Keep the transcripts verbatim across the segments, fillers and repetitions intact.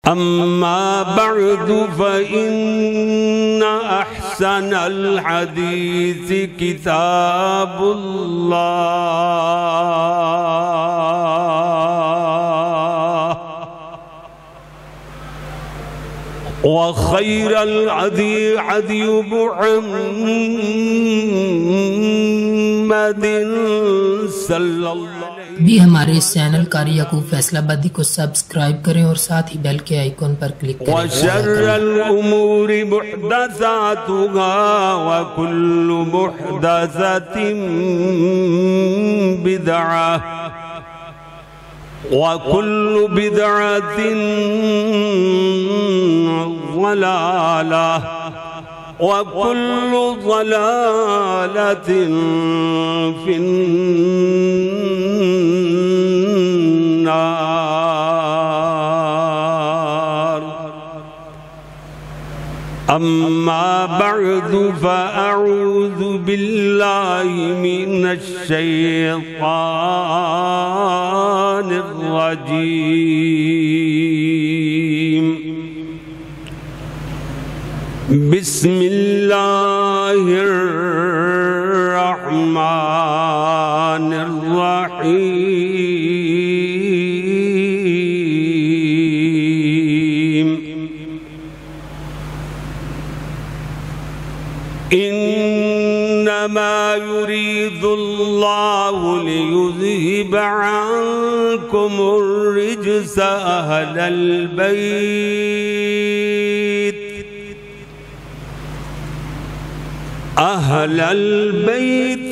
أما بعد فإن أحسن الحديث كتاب الله وخير الهدي هدي محمد صلى الله بھی ہمارے اس چینل قاری یعقوب فیصل آبادی کو سبسکرائب کریں اور ساتھ ہی بیل کے آئیکن پر کلک کریں۔ وَشَرَّ الْأُمُورِ مُحْدَثَاتُهَا وَكُلُّ مُحْدَثَةٍ بِدْعَةٍ وَكُلُّ بِدْعَةٍ ضَلَالَةٍ وَكُلُّ ضَلَالَةٍ فِي النَّارِ أما بعد فأعوذ بالله من الشيطان الرجيم بسم الله الرحمن الرحيم إنما يريد الله ليذهب عنكم الرجس أهل البيت أهل البيت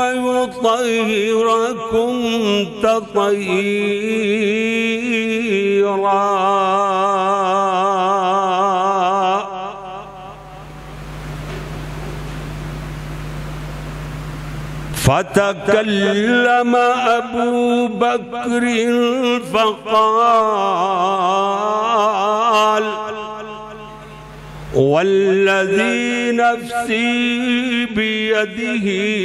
ويطهركم تطهيرا فتكلم أبو بكر فقال والذي نفسي بيده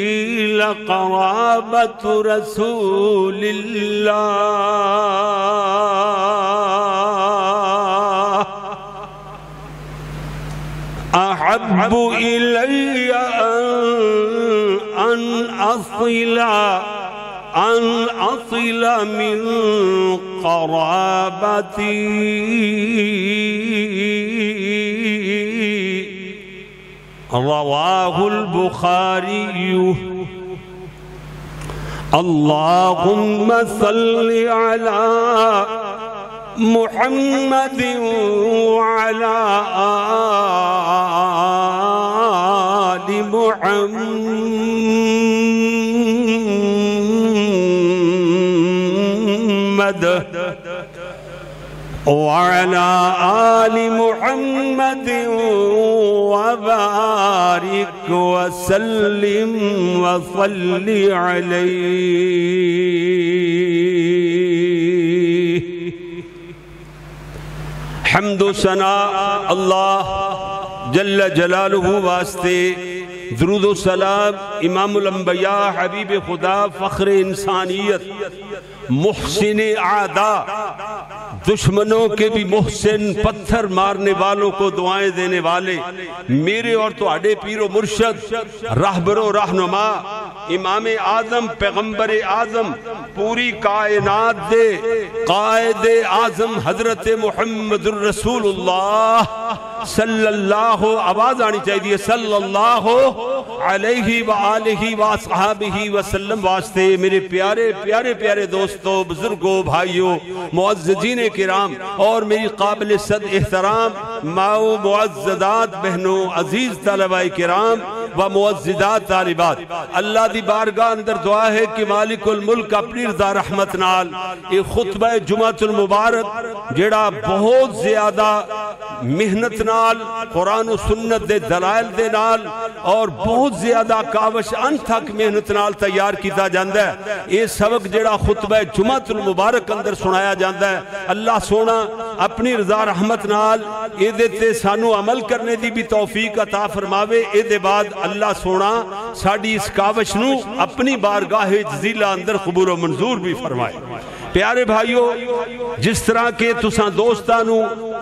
لقرابة رسول الله أحب إلي أن أصل أن أصل من قرابتي رواه البخاري اللهم صل على محمد وعلى آل محمد وعلى آل محمد وبارك وسلم وصل عليه حمد و ثنا اللہ جل جلالہ واسطے، درود و سلام امام الانبیاء حبیب خدا فخر انسانیت محسن اعداء دشمنوں کے بھی محسن پتھر مارنے والوں کو دعائیں دینے والے میرے اور تہاڈے پیر و مرشد راہبر و رہنما امام اعظم پیغمبر اعظم پوری کائنات دے قائد اعظم حضرت محمد الرسول اللہ صلی اللہ آواز آنی چاہیے صلی اللہ علیہ وآلہ وآصحابہ وسلم واسطے میرے پیارے پیارے پیارے دوستوں بزرگوں بھائیوں معززین کرام اور میری قابل صد احترام ماؤ معززات بہنوں عزیز طلباء کرام و معززات طالبات اللہ دی بارگاہ اندر دعا ہے کہ مالک الملک اپنی رضا رحمت نال یہ خطبہ جمعۃ المبارک جڑا بہت زیادہ محنت نال قرآن و سنت دے دلائل دے نال اور بہت زیادہ کاوش ان تک محنت نال تیار کیتا جاندہ ہے یہ سبق جڑا خطبہ جمعۃ المبارک اندر سنایا جاندہ ہے اللہ سونا اپنی رضا رحمت نال اے دیتے سانو عمل کرنے دی بھی توفیق عطا فرماوے اے دے بعد اللہ سونا ساڑی اس کاوش نو اپنی بارگاہ جزیلہ اندر قبول و منظور بھی فرمائے پیارے بھائیو جس طرح کے تساں دوستانو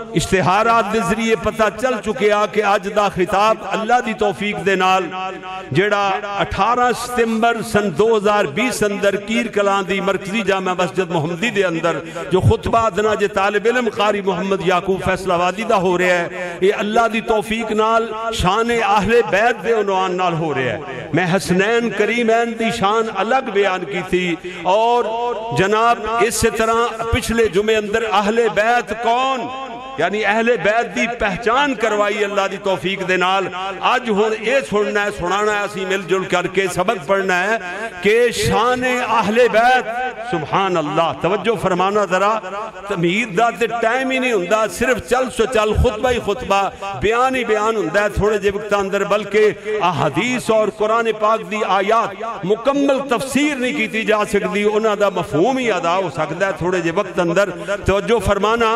اشتہارات دے ذریعے پتہ چل چکے آ کہ آج دا خطاب اللہ دی توفیق دے نال جڑا اٹھارہ ستمبر سن دو ہزار بیس اندر کیر کلان دی مرکزی جامع مسجد محمدی دے اندر جو خطبہ ادنا جے طالب علم قاری محمد یعقوب فیصل آبادی دا ہو رہا ہے، یہ اللہ دی توفیق نال شان اہل بیت دے عنوان نال ہو رہا ہے۔ میں حسنین کریمین دی شان الگ بیان کی تھی، اور جناب اس طرح پچھلے جمعے اندر اہل بیت کون یعنی اہل بیت دی پہچان کروائی اللہ دی توفیق دے نال۔ آج ہون اے سننا ہے سنانا ہے اسی مل جل کر کے سبق پڑھنا ہے کہ شان اہل بیت سبحان اللہ توجہ فرمانا ذرا، تمہید دا تے ٹائم ہی نہیں ہوندا، صرف چل سو چل خطبہ ہی خطبہ بیان ہی بیان ہوندا ہے تھوڑے جے وقت اندر، بلکہ احادیث اور قرآن پاک دی آیات مکمل تفسیر نہیں کیتی جا سکتی، انہاں دا مفہوم ہی ادا ہو سکتا ہے تھوڑے جے وقت اندر۔ توجہ فرمانا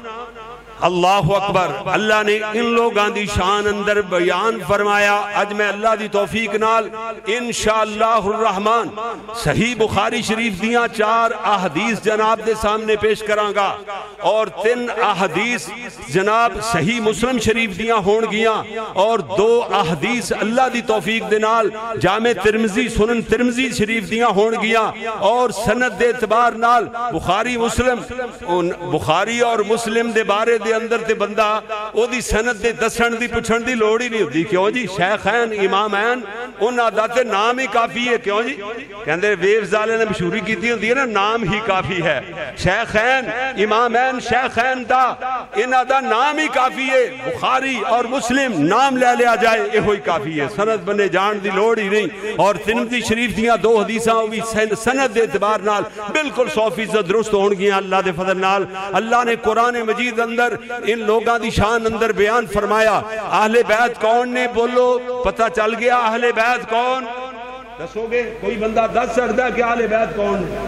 اللہ اکبر، اللہ نے ان لوگاں دی شان اندر بیان فرمایا۔ آج میں اللہ دی توفیق نال انشاءاللہ الرحمن صحیح بخاری شریف دیاں چار احادیث جناب دے سامنے پیش کراں گا، اور تین احادیث جناب صحیح مسلم شریف دیاں ہون گیاں، اور دو احادیث اللہ دی توفیق دے نال جامع ترمذی سنن ترمذی شریف دیاں ہون گیاں، اور سند دے اعتبار نال بخاری مسلم بخاری اور مسلم دے بارے دے اندر تے بندہ او دی سند دے دسن دی پچھن دی لوڑ ہی نہیں ہوتی، کیوں جی شیخین امامین انہاں دا تے نام ہی کافی ہے، کیوں جی کہندے ویوز والے نے مشہوری کیتی ہوندی ہے نا، نام ہی کافی ہے، شیخین امامین شیخین دا انہاں دا نام ہی کافی ہے، بخاری اور مسلم نام لے لیا جائے یہ ہوئی کافی ہے، سند بنے جان دی لوڑ ہی نہیں۔ اور ترمذی شریف دیاں دو حدیثاں ہوئی سند دے اعتبار نال بالکل سو فیصد درست ہون گیاں اللہ دے فضل نال۔ اللہ نے قرآن مجید اندر ان لوگاں دی شان اندر بیان فرمایا۔ اہل بیت کون نے بولو، پتہ چل گیا اہل بیت کون؟ دسو گے کوئی بندہ دس سکتا ہے کہ اہل بیت کون ہے؟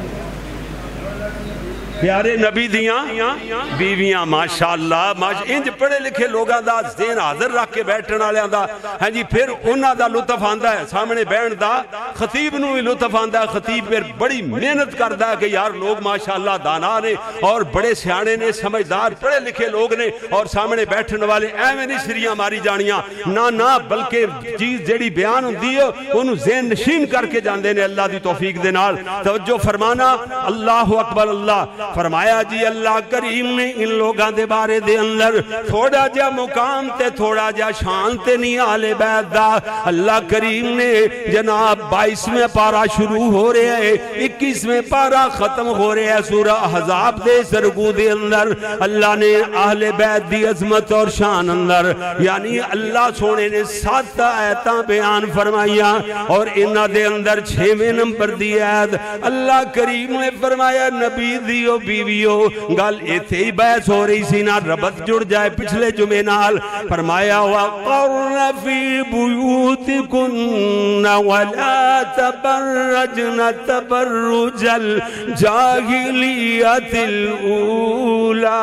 پیارے نبی دیاں بیویاں ماشاءاللہ انج پڑھے لکھے لوگاں دا ذہن حاضر رکھ کے بیٹھن والیاں دا ہاں جی، پھر انہاں دا لطف آندا ہے سامنے بیٹھن دا، خطیب نو بھی لطف آندا ہے، خطیب پھر بڑی محنت کردا ہے کہ یار لوگ ماشاءاللہ دانا نے اور بڑے سیانے نے، سمجھدار پڑھے لکھے لوگ نے، اور سامنے بیٹھن والے ایویں نہیں سریاں ماری جانیاں، نہ نہ بلکہ چیز جیڑی بیان ہوندی ہے انہوں ذہن نشین کر کے جاندے نے اللہ دی توفیق دے نال۔ توجہ فرمانا اللہ اکبر، اللہ فرمایا جی اللہ کریم نے ان لوگاں دے بارے دے اندر تھوڑا جا مقام تے تھوڑا جا شان تے نہیں آل بیت دا۔ اللہ کریم نے جناب بائیسویں پارہ شروع ہو رہے ہیں، اکیسویں پارہ ختم ہو رہے ہیں، سورہ احزاب دے سرگو دے اندر اللہ نے اہل بیت دی عظمت اور شان اندر یعنی اللہ سونے نے سات آیتاں بیان فرمائیا، اور انہ دے اندر چھویں نمبر دی آیت اللہ کریم نے فرمایا نبی دیو بیویو گل ایتھے ہی بحث ہو رہی سی نا، ربط جڑ جائے پچھلے جمعے نال، فرمایا وَقَرْنَ فِي بُيُوتِكُنَّ وَلَا تَبَرَّجْنَ تَبَرُّجَ الْجَاهِلِيَّةِ الْأُولَى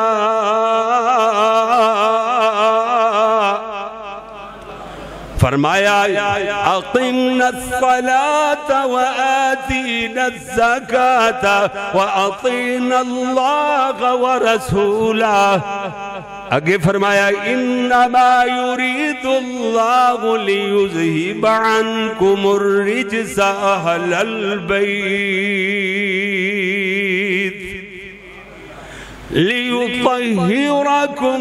فرمایا اقمنا الصلاة وآتینا الزکاة وأطینا اللہ ورسولہ۔ آگے فرمایا انما یرید اللہ لیذہب عنکم الرجس اہل البیت لیطہرکم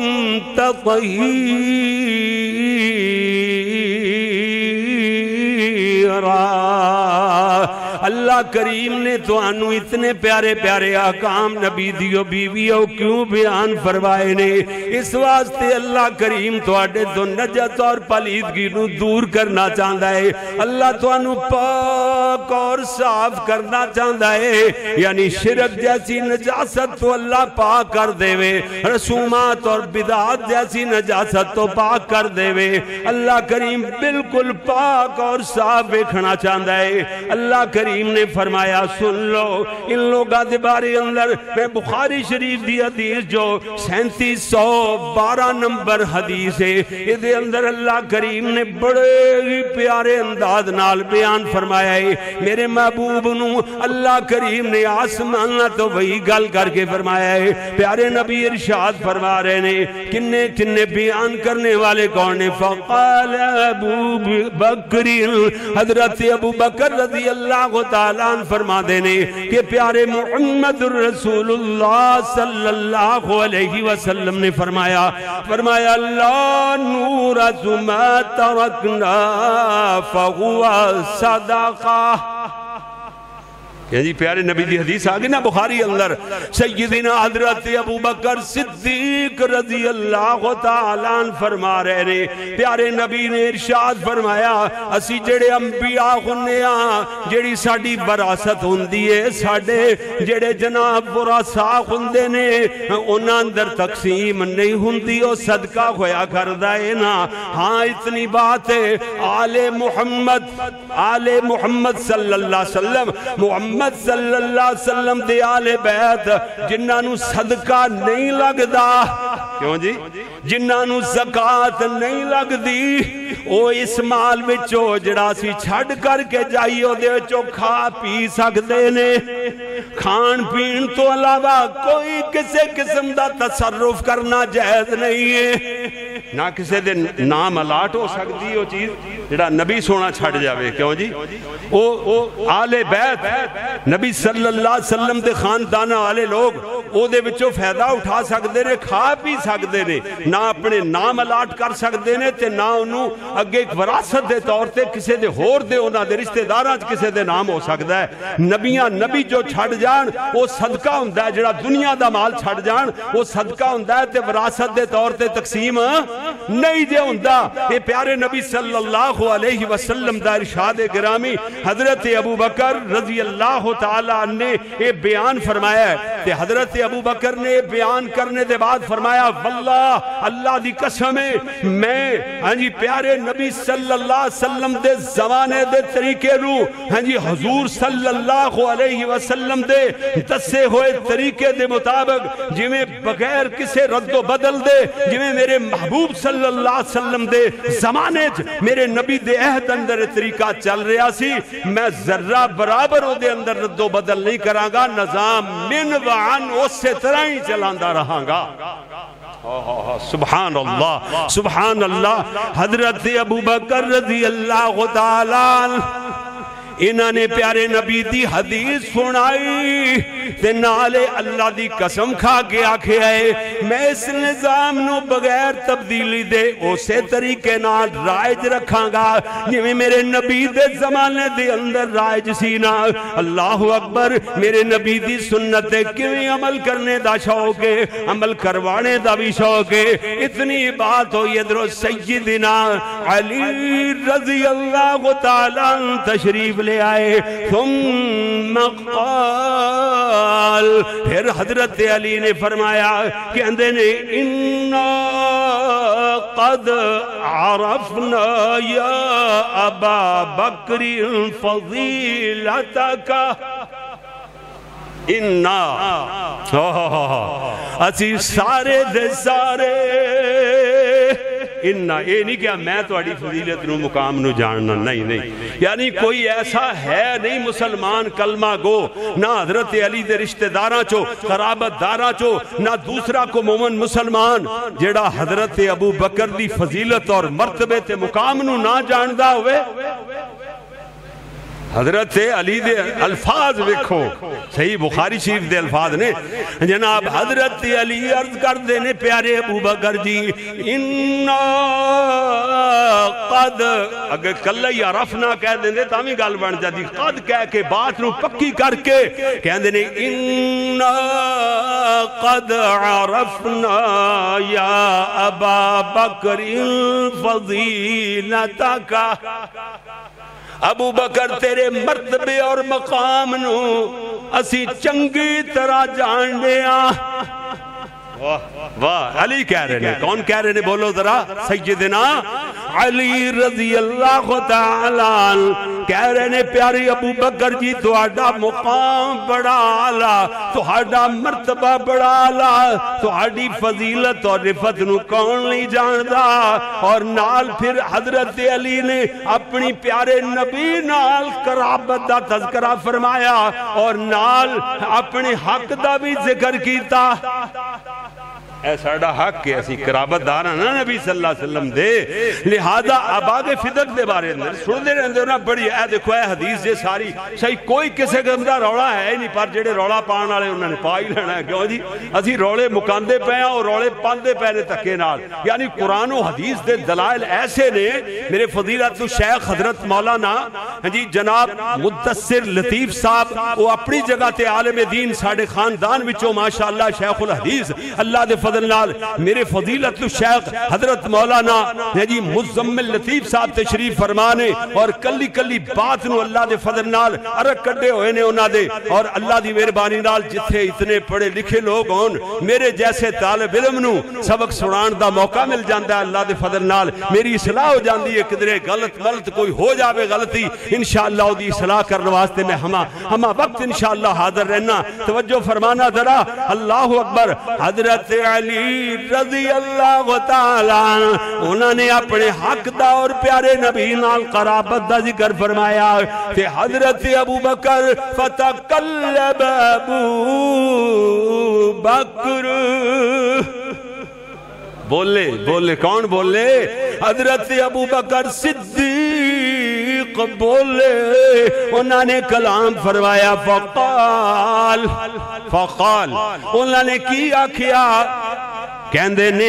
تطہیرا۔ اللہ کریم نے تو انو اتنے پیارے پیارے آقام نبی دیو بیویوں کیوں بیان فرمائے نے؟ اس واسطے اللہ کریم تو آڑے تو نجت اور پلیدگی نو دور کرنا چاہتا ہے، اللہ تو انو پاک اور صاف کرنا چاہتا ہے، یعنی شرک جیسی نجاست تو اللہ پاک کر دے وے، رسومات اور بدعات جیسی نجاست تو پاک کر دے وے۔ اللہ کریم بالکل پاک اور صاف ویکھنا چاہتا ہے۔ اللہ کریم نے فرمایا سن لو ان لوگاں دے بارے اندر میں بخاری شریف دی حدیث جو سینتیس سو بارہ نمبر حدیث ہے اس دے اندر اللہ کریم نے بڑے ہی پیارے انداز نال بیان فرمایا ہے میرے محبوب نو اللہ کریم نے آسمان تو وہی گل کر کے فرمایا ہے پیارے نبی ارشاد فرما رہے نے کنے کنے بیان کرنے والے کون نے فقال ابو بکر حضرت ابو بکر رضی اللہ تعالیٰ عنہ فرما دینے کہ پیارے محمد رسول اللہ صلی اللہ علیہ وسلم نے فرمایا فرمایا لا نور ما ترکنا فهو صدقہ جی پیارے نبی دی حدیث آگے نا بخاری اندر سیدنا حضرت ابو بکر صدیق رضی اللہ تعالیٰ عنہ فرما رہے نے پیارے نبی نے ارشاد فرمایا اسی جڑے انبیاء ہنیاں جڑی ساڑی وراثت ہوندی ہے ساڑے جڑے جناب ورثاء ہوندے نے انہاں اندر تقسیم نہیں ہوندی اور صدقہ ہویا کردہ ہے نا ہاں اتنی بات ہے آل محمد آل محمد صلی اللہ علیہ وسلم محمد صلی اللہ علیہ وسلم دے آل بیت جنہاں نو صدقہ نہیں لگ دا کیوں جی جنہاں نو زکاة نہیں لگ دی او اس مال وچو جڑا سی چھڑ کر کے جائیو دے وچو کھا پی سکدے نے کھان پین تو علاوہ کوئی کسے قسم دا تصرف کرنا جائز نہیں ہے نہ کسے دے نام الاٹ ہو سکتی ہو چیز جڑا نبی سونا چھڑ جاوے کیوں جی او آل بیت نبی صلی اللہ علیہ وسلم دے خاندانہ والے لوگ او دے وچوں فائدہ اٹھا سکتے نے کھا پی سکتے نے نہ اپنے نام الاٹ کر سکتے نے تے نہ انہوں اگے ایک وراثت دے طور تے کسے دے ہور دے انہاں دے رشتہ داراں کسے دے نام ہو سکتا ہے نبیاں نبی جو چھڑ جان وہ صدقہ ہوندا ہے جڑا دنیا دا مال چھڑ جان وہ صدقہ ہوندا ہے تے وراثت دے طور تے تقسیم نہیں جے ہوندا یہ پیارے نبی صلی اللہ علیہ وسلم دا ارشاد گرامی حضرت ابو بکر رضی اللہ تعالیٰ نے یہ بیان فرمایا ہے کہ حضرت ابو بکر نے بیان کرنے دے بعد فرمایا واللہ اللہ دی قسم ہے میں ہاں جی پیارے نبی صلی اللہ علیہ وسلم دے زمانے دے طریقے رو ہاں جی حضور صلی اللہ علیہ وسلم دے دسے ہوئے طریقے دے مطابق جی میں بغیر کسے رد و بدل دے جی میں میرے محبوب صلی اللہ علیہ وسلم دے زمانے میرے نبی دے عہد اندر طریقہ چل رہا سی میں ذرہ برابر ہو دے اندر رد و بدل نہیں کراں گا نظام من وعن اس سے طرح ہی چلاندہ رہاں گا سبحان اللہ سبحان اللہ حضرت ابو بکر رضی اللہ تعالیٰ انہاں نے پیارے نبی دی حدیث سنائی تے نالے اللہ دی قسم کھا کے آکھے آئے میں اس نظام نو بغیر تبدیلی دے اسے طریقے نال رائج رکھاں گا جویں میرے نبی دے زمانے دے اندر رائج سینا اللہ اکبر میرے نبی دی سنت کیویں عمل کرنے دا شوق ہے عمل کروانے دا بھی شوق ہے اتنی بات ہوئی ادھر سیدنا علی رضی اللہ تعالیٰ تشریف لے آئے ثم قال پھر حضرت علی نے فرمایا کہ اندے نے انا قد عرفنا یا ابا بکر فضیلتک انا اسی سارے دے سارے انہا یہ نہیں کہ میں تو اڑی فضیلت نو مقام نو جاننا نہیں نہیں یعنی کوئی ایسا ہے نہیں مسلمان کلمہ گو نہ حضرت علی دے رشتہ داراں چو قرابت داراں چو نہ دوسرا کو مومن مسلمان جیڑا حضرت ابو بکر دی فضیلت اور مرتبے تے مقام نو نہ جاندہ ہوئے حضرت علی دے الفاظ وکھو صحیح بخاری شریف دے الفاظ نے جناب حضرت علی عرض کر دینے پیارے ابو بکر جی انا قد اگر کل ہی عرفنا کہہ دینے تامی گال بن جاتی قد کہہ کے بات نو پکی کر کے کہہ دینے انا قد عرفنا یا ابا بکر فضیلتک ابو بکر تیرے مرتبے اور مقام نو اسی چنگی طرح جان لیا واہ واہ علی کہہ رہے ہیں کون کہہ رہے ہیں بولو ذرا سیدنا علی رضی اللہ تعالی کہہ رہے نے پیارے ابو بکر جی تہاڈا مقام بڑا اعلیٰ، تہاڈا مرتبہ بڑا اعلیٰ، تہاڈی فضیلت اور رفت نو کون نہیں جاندا۔ اور نال پھر حضرت علی نے اپنی پیارے نبی نال قرابت دا تذکرہ فرمایا اور نال اپنے حق دا بھی ذکر کیتا۔ اے ساڑا حق ہے اسی قرابت دارا نا نبی صلی اللہ علیہ وسلم دے، لہذا آباد فدق دے بارے اندر سن دے رہنے نا بڑی اے دیکھو اے حدیث جے ساری صحیح کوئی کسے گمدہ روڑا ہے نہیں، پر جڑے روڑا پان والے انہوں نے پا ہی لینا ہے کیوں جی اسی روڑے مکاندے پہ ہیں اور روڑے پاندے پہ نے تکے نال، یعنی قرآن و حدیث دے دلائل ایسے نے۔ میرے فضیلت الشیخ حضرت مولانا جی جناب مدثر لطیف صاحب وہ اپنی جگہ تے عالم دین ساڑھے خاندان وچوں ماشاءاللہ شیخ الحدیث اللہ دے فضل نال، میرے فضیلت الشیخ حضرت مولانا جی مزمل لطیف صاحب تشریف فرمانے اور کلی کلی بات نو اللہ دے فضل نال عرق کڈے ہوئے نے انہاں دے، اور اللہ دی مہربانی نال جتھے اتنے پڑھے لکھے لوگ ہون میرے جیسے طالب علم نو سبق سنان دا موقع مل جاندا ہے اللہ دے فضل نال، میری اصلاح ہو جاندی ہے، کدرے غلط ملت کوئی ہو جاوے غلطی انشاءاللہ دی اصلاح کرنے واسطے میں ہما ہما وقت انشاءاللہ حاضر رہنا۔ توجہ فرمانا ذرا، اللہ اکبر۔ حضرت علی رضی اللہ تعالیٰ انہوں نے اپنے حق دا اور پیارے نبی نال قرابت دا ذکر فرمایا کہ حضرت ابو بکر فتقلب ابو بکر، بولے بولے کون بولے؟ حضرت ابو بکر صدیق بولے، انہوں نے کلام فرمایا فقال فقال انہوں نے کی آکھیا کہندے نے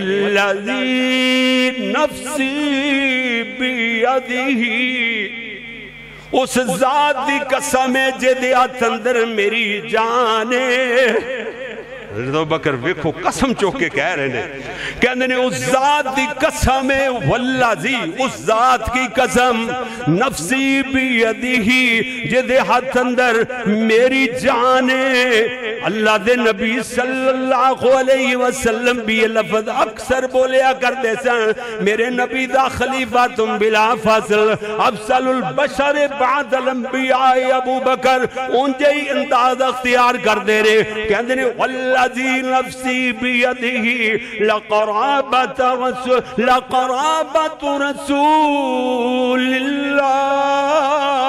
والذی نفسی بیدہی، اس ذات دی قسم جدے ہاتھ اندر میری جانے۔ حضرت ابو بکر ویکھو قسم چوکے کہہ رہے ہیں، کہندے نے اس ذات دی قسم والذی، اس ذات کی قسم نفسی بیدہی جدے ہاتھ اندر میری جانے۔ اللہ دے نبی صلی اللہ علیہ وسلم بھی یہ لفظ اکثر بولیا کرتے سن، میرے نبی دا خلیفہ تم بلا فاصل افضل البشر بعد الانبیاء ابو بکر انجے ہی انداز اختیار کر دے رہے، کہندے نے والذی نفسی بیدہی لقرابت رسول لقرابت رسول اللہ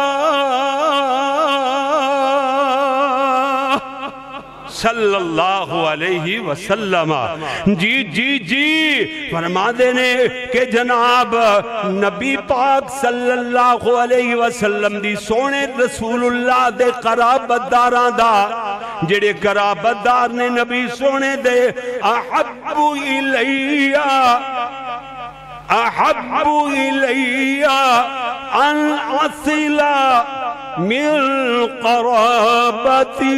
صلی اللہ علیہ وسلم۔ جی جی جی فرما دینے کہ جناب نبی پاک صلی اللہ علیہ وسلم دی سونے رسول اللہ دے قرابت داران دا جڑے قرابت دار نے نبی سونے دے احب الیہ احب الیہ ان اصلا من قرابتی،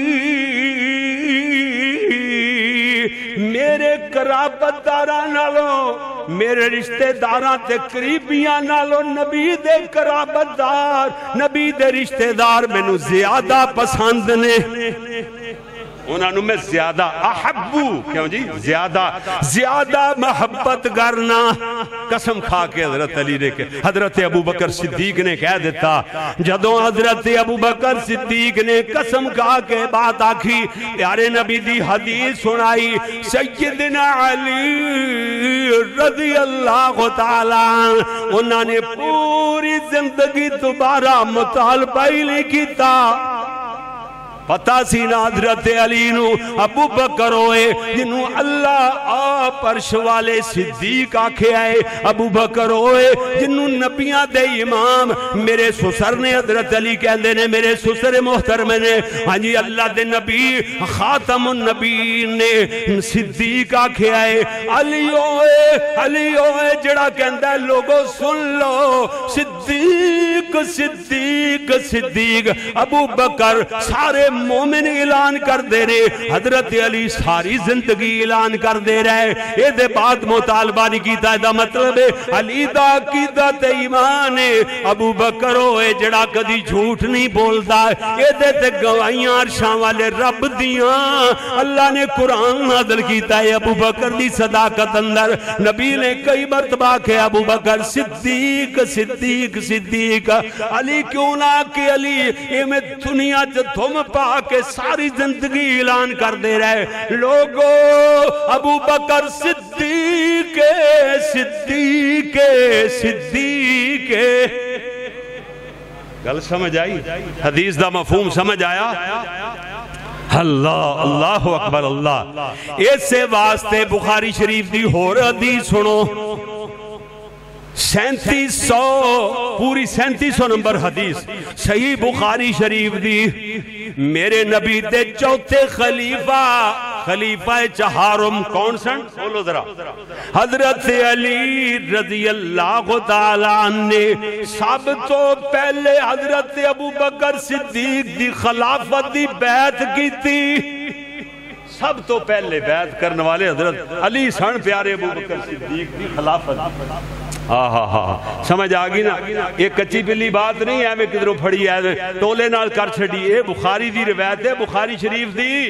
میرے قرابت داراں نالوں میرے رشتہ داراں تے قریبیاں نالوں نبی دے قرابت دار نبی دے رشتہ دار مینوں زیادہ پسند نے، انہوں نے میں زیادہ احبو کیوں جی زیادہ زیادہ محبت کرنا۔ قسم کھا کے حضرت علی نے کہ حضرت ابو بکر صدیق نے کہہ دیتا، جدوں حضرت ابو بکر صدیق نے قسم کھا کے بات آکھی پیارے نبی دی حدیث سنائی، سیدنا علی رضی اللہ تعالیٰ انہوں نے پوری زندگی دوبارہ مطالبہ ہی نہیں کیتا۔ پتہ سی نا حضرت علی نو ابو بکر ہوئے جنہوں اللہ آپ عرش والے صدیق آکھے آئے، ابو بکر ہوئے جنہوں نبیاں دے امام میرے سسر نے حضرت علی کہندے نے میرے سسر محترم نے ہاں جی اللہ دے نبی خاتم النبی نے صدیق آکھے آئے، علی ہوئے علی ہوئے جڑا کہندہ ہے لوگوں سن لو صدیق صدیق صدیق ابو بکر سارے مومن اعلان کر دے رہے، حضرت علی ساری زندگی اعلان کر دے رہے، اے دے بعد مطالبہ نہیں کیتا ہے، دا مطلب ہے علی دا عقیدہ تے ایمان ہے، ابو بکر ہوئے جڑا کدی جھوٹ نہیں بولتا ہے، اے دے تے گواہیاں عرشاں والے رب دیاں، اللہ نے قرآن نازل کیتا ہے ابو بکر دی صداقت اندر، نبی نے کئی مرتبہ کہ ابو بکر صدیق صدیق صدیق، علی کیوں نہ کہ علی اے میں دنیا جو تم پا کے ساری زندگی اعلان کر دے رہے، لوگو ابو بکر صدیق صدیق صدیق، گل سمجھ آئی؟ حدیث دا مفہوم سمجھ آیا؟ اللہ اللہ اکبر اللہ۔ اس سے واسطے بخاری شریف دی ہور حدیث سنو، سینتیس سو پوری سینتیس سو نمبر حدیث صحیح بخاری شریف دی، میرے نبی دے چوتھے خلیفہ خلیفہ چہارم کون سن؟ بولو ذرا، حضرت علی رضی اللہ تعالیٰ عنہ نے سب تو پہلے حضرت ابو بکر صدیق دی خلافت دی بیعت کی تھی، سب تو پہلے بیعت کرنے والے حضرت علی سن پیارے ابو بکر صدیق دی خلافت۔ آہا ہاں سمجھ آگی نا، یہ کچی بلی بات نہیں ہے میں کدھروں پھڑی ہے ٹولے نال کر چھڑی، اے بخاری دی روایت ہے، بخاری شریف دی۔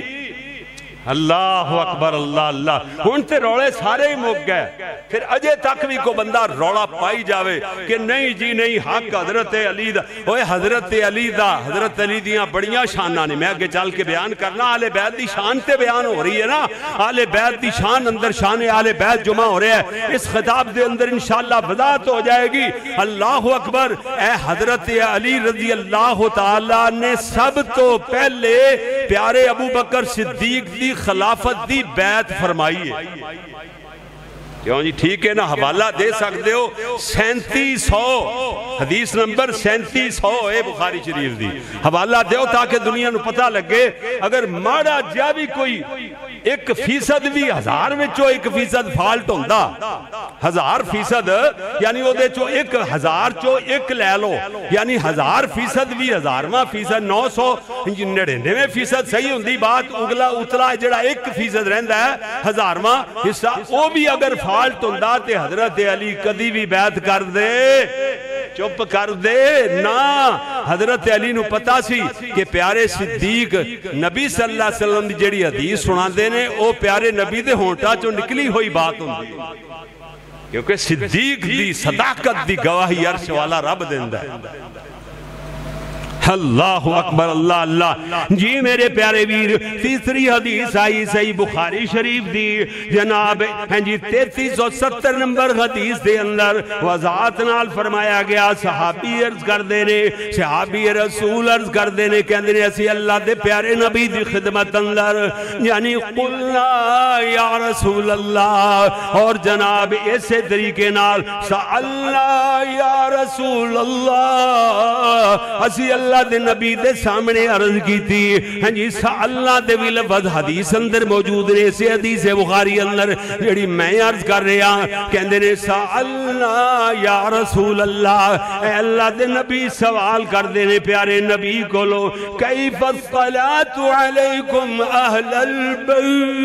اللہ اکبر اللہ اللہ، ہن تے روڑے سارے ہی موک گئے، پھر اجے تک بھی کو بندہ روڑا پائی جاوے کہ نہیں جی نہیں حق حضرت علی دا، اوہ حضرت علی دا، حضرت علی دیاں بڑیاں شانہ نہیں، میں آگے چل کے بیان کرنا، آل بیت دی شان تے بیان ہو رہی ہے نا، آل بیت دی شان اندر شان آل بیت جمع ہو رہے ہیں، اس خطاب دے اندر انشاءاللہ وضاحت ہو جائے گی۔ اللہ اکبر، اے حضرت علی رضی اللہ تعالیٰ نے سب تو پہلے پیارے ابو بکر صدیق دی خلافت دی بیعت فرمائی ہے، کیوں جی ٹھیک ہے نا، حوالہ دے سکتے ہو سینتیس سو حدیث نمبر سینتیس سو ہے بخاری شریف دی، حوالہ دیو تاکہ دنیا نو پتہ لگے، اگر ماڑا جا بھی کوئی ایک فیصد بھی ہزار میں چو ایک فیصد فالٹ ہوندہ، ہزار فیصد یعنی وہ دے چو ایک ہزار چو ایک لے لو، یعنی ہزار فیصد بھی ہزارواں فیصد نو سو نڑینے میں فیصد صحیح ہوندی بات، اگلا اتلا جڑا ایک فیصد رہندہ ہے ہزارواں حصہ، وہ بھی اگر فالٹ ہوندہ تے حضرت علی کدی بھی بیعت کر دے، چپ کر دے نا، حضرت علی نو پتا سی کہ پیارے صدیق نبی صلی اللہ علیہ وسلم دی جڑی حدیث سنا دینے او پیارے نبی دے ہونٹا جو نکلی ہوئی بات ہوندی، کیونکہ صدیق دی صداقت دی گواہی عرش والا رب دیندہ ہے۔ اللہ اکبر اللہ اللہ، جی میرے پیارے ویر، تیسری حدیث آئی صحیح بخاری شریف دی، جناب ہیں جی تینتیس سو ستر نمبر حدیث دے اندر وضاحت نال فرمایا گیا، صحابی عرض کر دینے، صحابی رسول عرض کر دینے، کہندے نے اسی اللہ دے پیارے نبی دی خدمت اندر، یعنی قلنا یا رسول اللہ، اور جناب ایسے طریقے نال سألنا یا رسول اللہ، اسی اللہ اللہ دے نبی دے سامنے عرض کی تھی، ہاں جی اللہ دے بھی لفظ حدیث اندر موجود نے، اسے حدیث بخاری اندر جڑی میں عرض کر رہا، کہندے نے سألنا یا رسول اللہ، اے اللہ دے نبی سوال کر دینے پیارے نبی کو لو، کیف الصلاة علیکم اہل البیت،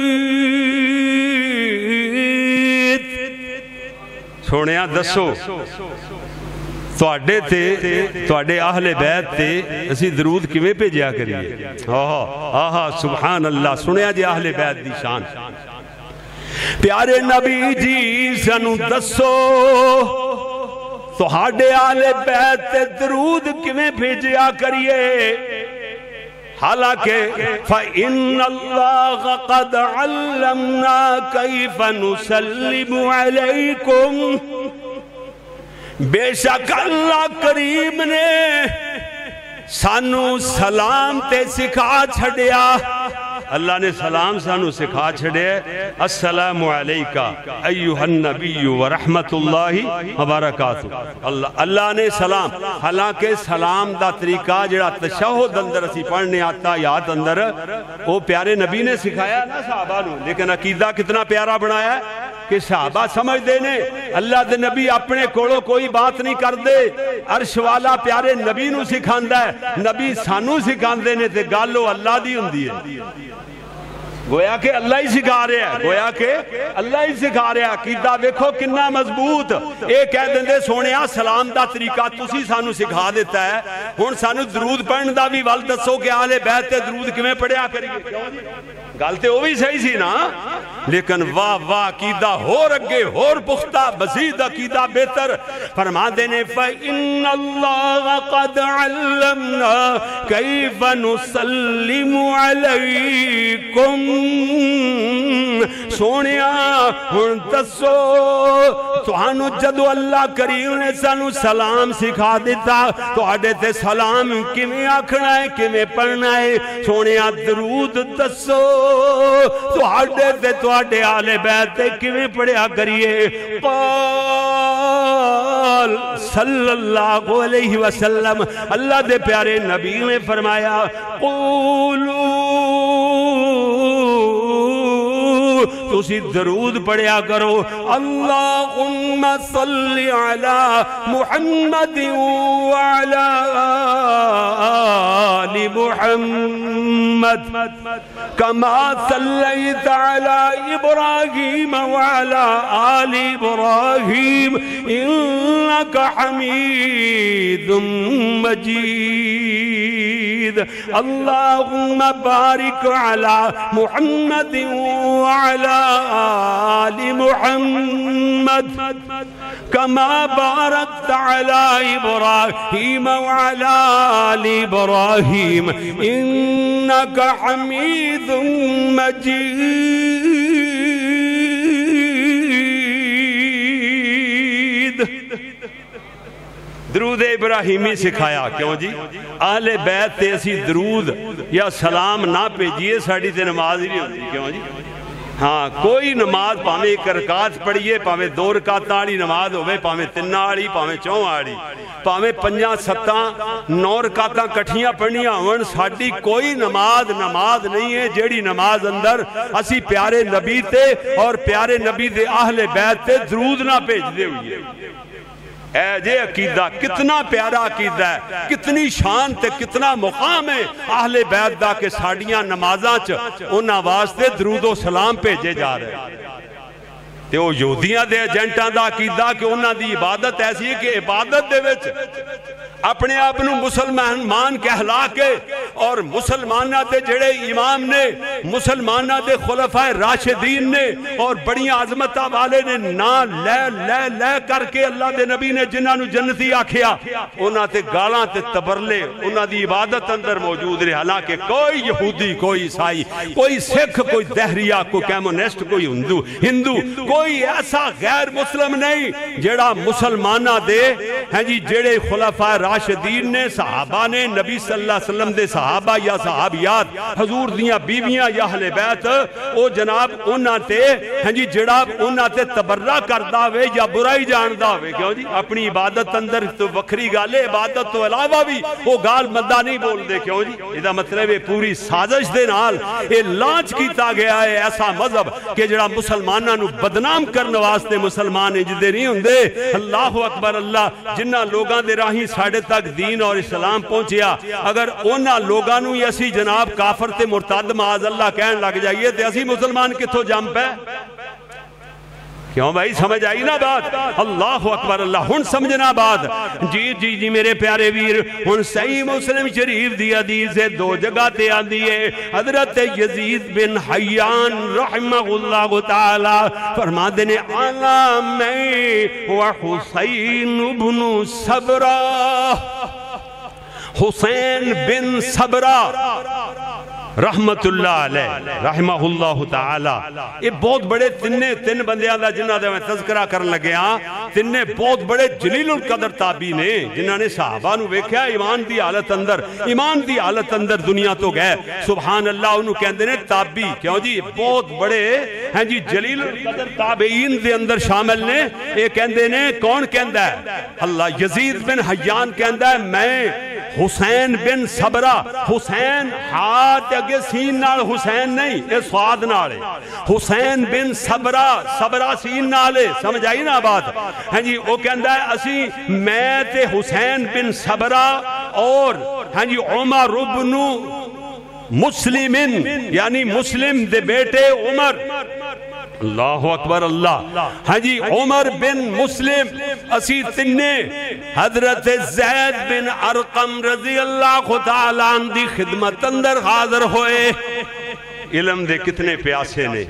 سونیا دسو تواڈے تے تواڈے اہل بیت تے اسی درود کیویں بھیجیا کریے، آہا آہا سبحان اللہ، سنیا جی اہل بیت دی شان، پیارے نبی جی سانو دسو تواڈے اہل بیت تے درود کیویں بھیجیا کریے، حالانکہ فَإِنَّ اللَّهَ قَدْ عَلَّمْنَا كَيْفَ نُسَلِّمُ عَلَيْكُمْ، بے شک اللہ کریم نے سانو سلام تے سکھا چھڑیا، اللہ نے سلام سانو سکھا چھڑے، السلام علیکہ ایوہ النبی ورحمت اللہ وبرکاتہ، اللہ اللہ نے سلام، حالانکہ سلام دا طریقہ جڑا تشہد اندر اسی پڑھنے آتا یاد اندر وہ پیارے نبی نے سکھایا نا صحابہ نو، لیکن عقیدہ کتنا پیارا بنایا ہے، کہ صحابہ سمجھ دینے اللہ دے نبی اپنے کوڑوں کوئی بات نہیں کر دے، عرش والا پیارے نبی نو سکھاندہ ہے، نبی سانو سکھاندے نے تے گالو اللہ دی ہوندی ہے۔ گویا کہ اللہ ہی سکھا رہے ہیں، گویا کہ اللہ ہی سکھا رہے ہیں۔ عقیدہ دیکھو کنا مضبوط، اے کہہ دیں دے سونیا سلام دا طریقہ تسی سانو سکھا دیتا ہے، ہن سانو درود پڑھن دا بھی ول دسو کہ اہل بیت تے درود کیویں پڑھیا کریے۔ گل تے وہ بھی صحیح سی نا، لیکن واہ واہ عقیدہ ہور اگے ہور پختہ مزید عقیدہ بہتر فرما دینے فَإِنَّ اللَّهَ قَدْ عَلَّمْنَا كَيْفَ نُسَلِّمُ عَلَيْكُمْ سونیا ہن دسو تہانو جدو اللہ کریم نے سانو سلام سکھا دیتا تو آڈے تے سلام کیویں آکھنا ہے کیویں پڑھنا ہے سونیا درود دسو تو آڈے تے تو آڈے آلے بیت تے کیویں پڑھیا کریے قال صلی اللہ علیہ وسلم اللہ دے پیارے نبی نے فرمایا قولو تسی درود پڑھیا کرو اللہم صلی علی محمد وعلا آل محمد کما صلیت علی ابراہیم وعلا آل ابراہیم انکا حمید مجید اللہم بارک علی محمد وعلا آل محمد كما باركت على إبراهيم وعلى آل إبراهيم إنك حميد مجيد درود ابراہیمی سکھایا کیوں جی اہل بیت تے اسی درود یا سلام نہ پیجئے ساڑی تے نماز ہی نہیں ہوتی کیوں جی ہاں کوئی نماز پاویں ایک رکعت پڑھیے پاویں دو رکعت آڑی نماز ہوئے پاویں تین آڑی پاویں چون آڑی پاویں پنجاں ستاں نو رکعتاں کٹھیاں پڑھنیاں ہون ساڑی کوئی نماز نماز نہیں ہے جیڑی نماز اندر اسی پیارے نبی تے اور پیارے نبی دے اہل بیت تے درود نہ بھیج دے ہوئی ہے اے جے عقیدہ کتنا پیارا عقیدہ ہے کتنی شان تے کتنا مقام ہے اہل بیت دا کہ ساڑیاں نمازاں چ انہاں واسطے درود و سلام پہجے جا رہے ہیں تے وہ یہودیاں دے ایجنٹاں دا عقیدہ کہ انہاں دی عبادت ایسی ہے کہ عبادت دے وچ اپنے اپنوں مسلمان کہلا کے اور مسلمانہ دے جڑے امام نے مسلمانہ دے خلفاء راشدین نے اور بڑی عظمتہ والے نے نا لے لے لے کر کے اللہ دے نبی نے جنہاں نو جنتی آکھیا انہاں تے گالاں تے تبرلے انہاں دی عبادت اندر موجود رہے حالانکہ کوئی یہودی کوئی عیسائی کوئی سکھ کوئی دہریہ کوئی کیمونسٹ کوئی ہندو ہندو کوئی ایسا غیر مسلم نہیں جڑا مسلمانہ دے ہیں جی جڑے خلفاء راشدین نے صحابہ نے نبی صلی اللہ علیہ وسلم دے صحابہ یا صحابیات حضور دیاں بیویاں یا اہل بیت او جناب انہاں تے ہیں جی جڑا انہاں تے تبرہ کردہ ہوئے یا برائی جاندہ ہوئے کیوں جی اپنی عبادت اندر تو وکری گالے عبادت تو علاوہ بھی وہ گال مدہ نہیں بول دے کیوں جی یہ مطلب پوری سازش دے نال یہ لانچ کیتا گیا ہے ایسا مذہب کہ جڑا مسلمانہ نو بدنام کرنے واسطے مسلمان اجدے نہیں ہوں دے اللہ اکبر اللہ جنہ لوگاں دے راہی ساڑھے تک دین اور اسلام پہنچیا اگر انہاں لوگانوں یا اسی جناب کافر تے مرتد معاذ اللہ کہن لگ جائیے تے اسی مسلمان کتھو جمپ ہے کیوں بھائی سمجھ آئی نا بات اللہ اکبر اللہ ہن سمجھنا بات جی جی جی میرے پیارے ویر ہن صحیح مسلم شریف دی حدیث ہے دو جگہ تے آندی ہے حضرت یزید بن حیان رحمہ اللہ تعالی فرما دینے آنا میں وحسین بن صبرہ حسین بن صبرہ رحمت اللہ علیہ رحمہ اللہ تعالی یہ بہت بڑے تننے تن بندیاں دا جنہ دے میں تذکرہ کرن لگے ہاں تننے بہت بڑے جلیل القدر تابعین نے جنہ نے صحابہ نو ویکھیا ایمان دی حالت اندر ایمان دی حالت اندر دنیا تو گئے سبحان اللہ انہوں کہندے نے تابعی کیوں جی بہت بڑے ہیں جی جلیل القدر تابعین دے اندر شامل نے یہ کہندے نے کون کہندہ ہے اللہ یزید بن حیان کہندہ ہے میں حسین بن صبرہ، حسین ہاتھ اگے سین نال حسین نہیں، اے سواد نالے، حسین بن صبرہ، صبرہ سین نالے، سمجھ آئی نا بات؟ ہاں جی وہ کہندہ ہے اسی میں تے حسین بن صبرہ اور ہاں جی عمر ابن مسلمن یعنی مسلم دے بیٹے عمر، اللہ اکبر اللہ، ہاں جی عمر بن مسلم اسی تنے حضرت زید بن ارقم رضی اللہ تعالیٰ عنہ دی خدمت اندر حاضر ہوئے۔ علم دے کتنے پیاسے نے،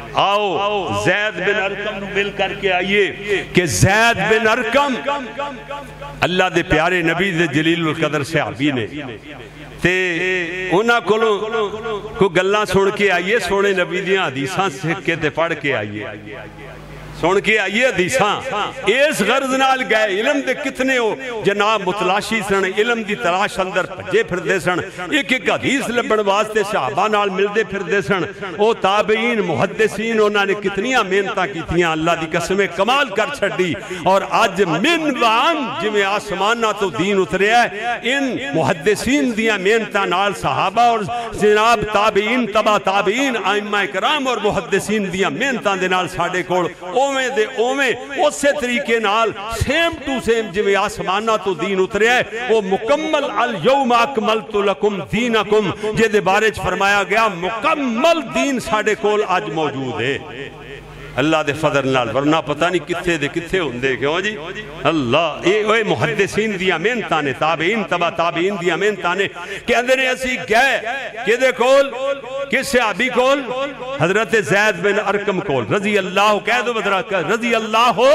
آؤ زید بن ارقم مل کر کے آئیے کہ زید بن ارقم اللہ دے پیارے نبی دے جلیل القدر صحابی نے تے انہاں کولوں کو گلاں سن کے آئیے، سونے نبی دیاں حدیثاں سکھ کے تے پڑھ کے آئیے، سن کے آئیے حدیثاں، اس غرض نال گئے۔ علم دے کتنے ہو جناب متلاشی سن، علم دی تلاش اندر پجے پھر دے سن، ایک ایک حدیث لبن واسطے صحابہ نال مل دے پھر دے سن۔ او تابعین محدثین انہاں نے کتنیاں محنتاں کیتیاں، اللہ دی قسمیں کمال کر چھڑی، اور آج من وان جویں آسماناں تو دین اتریا ہے، ان محدثین دیاں محنتاں نال صحابہ اور جناب تابعین تبع تابعین ائمہ کرام اور محدثین دیاں محنتاں دے نال ساڈے کول اوویں دے اوویں اسے طریقے نال سیم ٹو سیم جویں آسماناں تو دین اتریا ہے، وہ مکمل الیوم اکملت لکم دینکم جے دے بارے چ فرمایا گیا مکمل دین ساڈے کول اج موجود ہے اللہ دے فضل نال، ورنہ پتہ نہیں کتھے دے کتھے ہوندے، کیوں جی اللہ اے محدثین دیاں محنتاں نے، تابعین تبع تابعین دیاں محنتاں نے کہ اندر اسی گئے کہ دے کول کس صحابی کول حضرت زید بن ارقم کول رضی اللہ کہہ دو بدرہ رضی اللہ ہو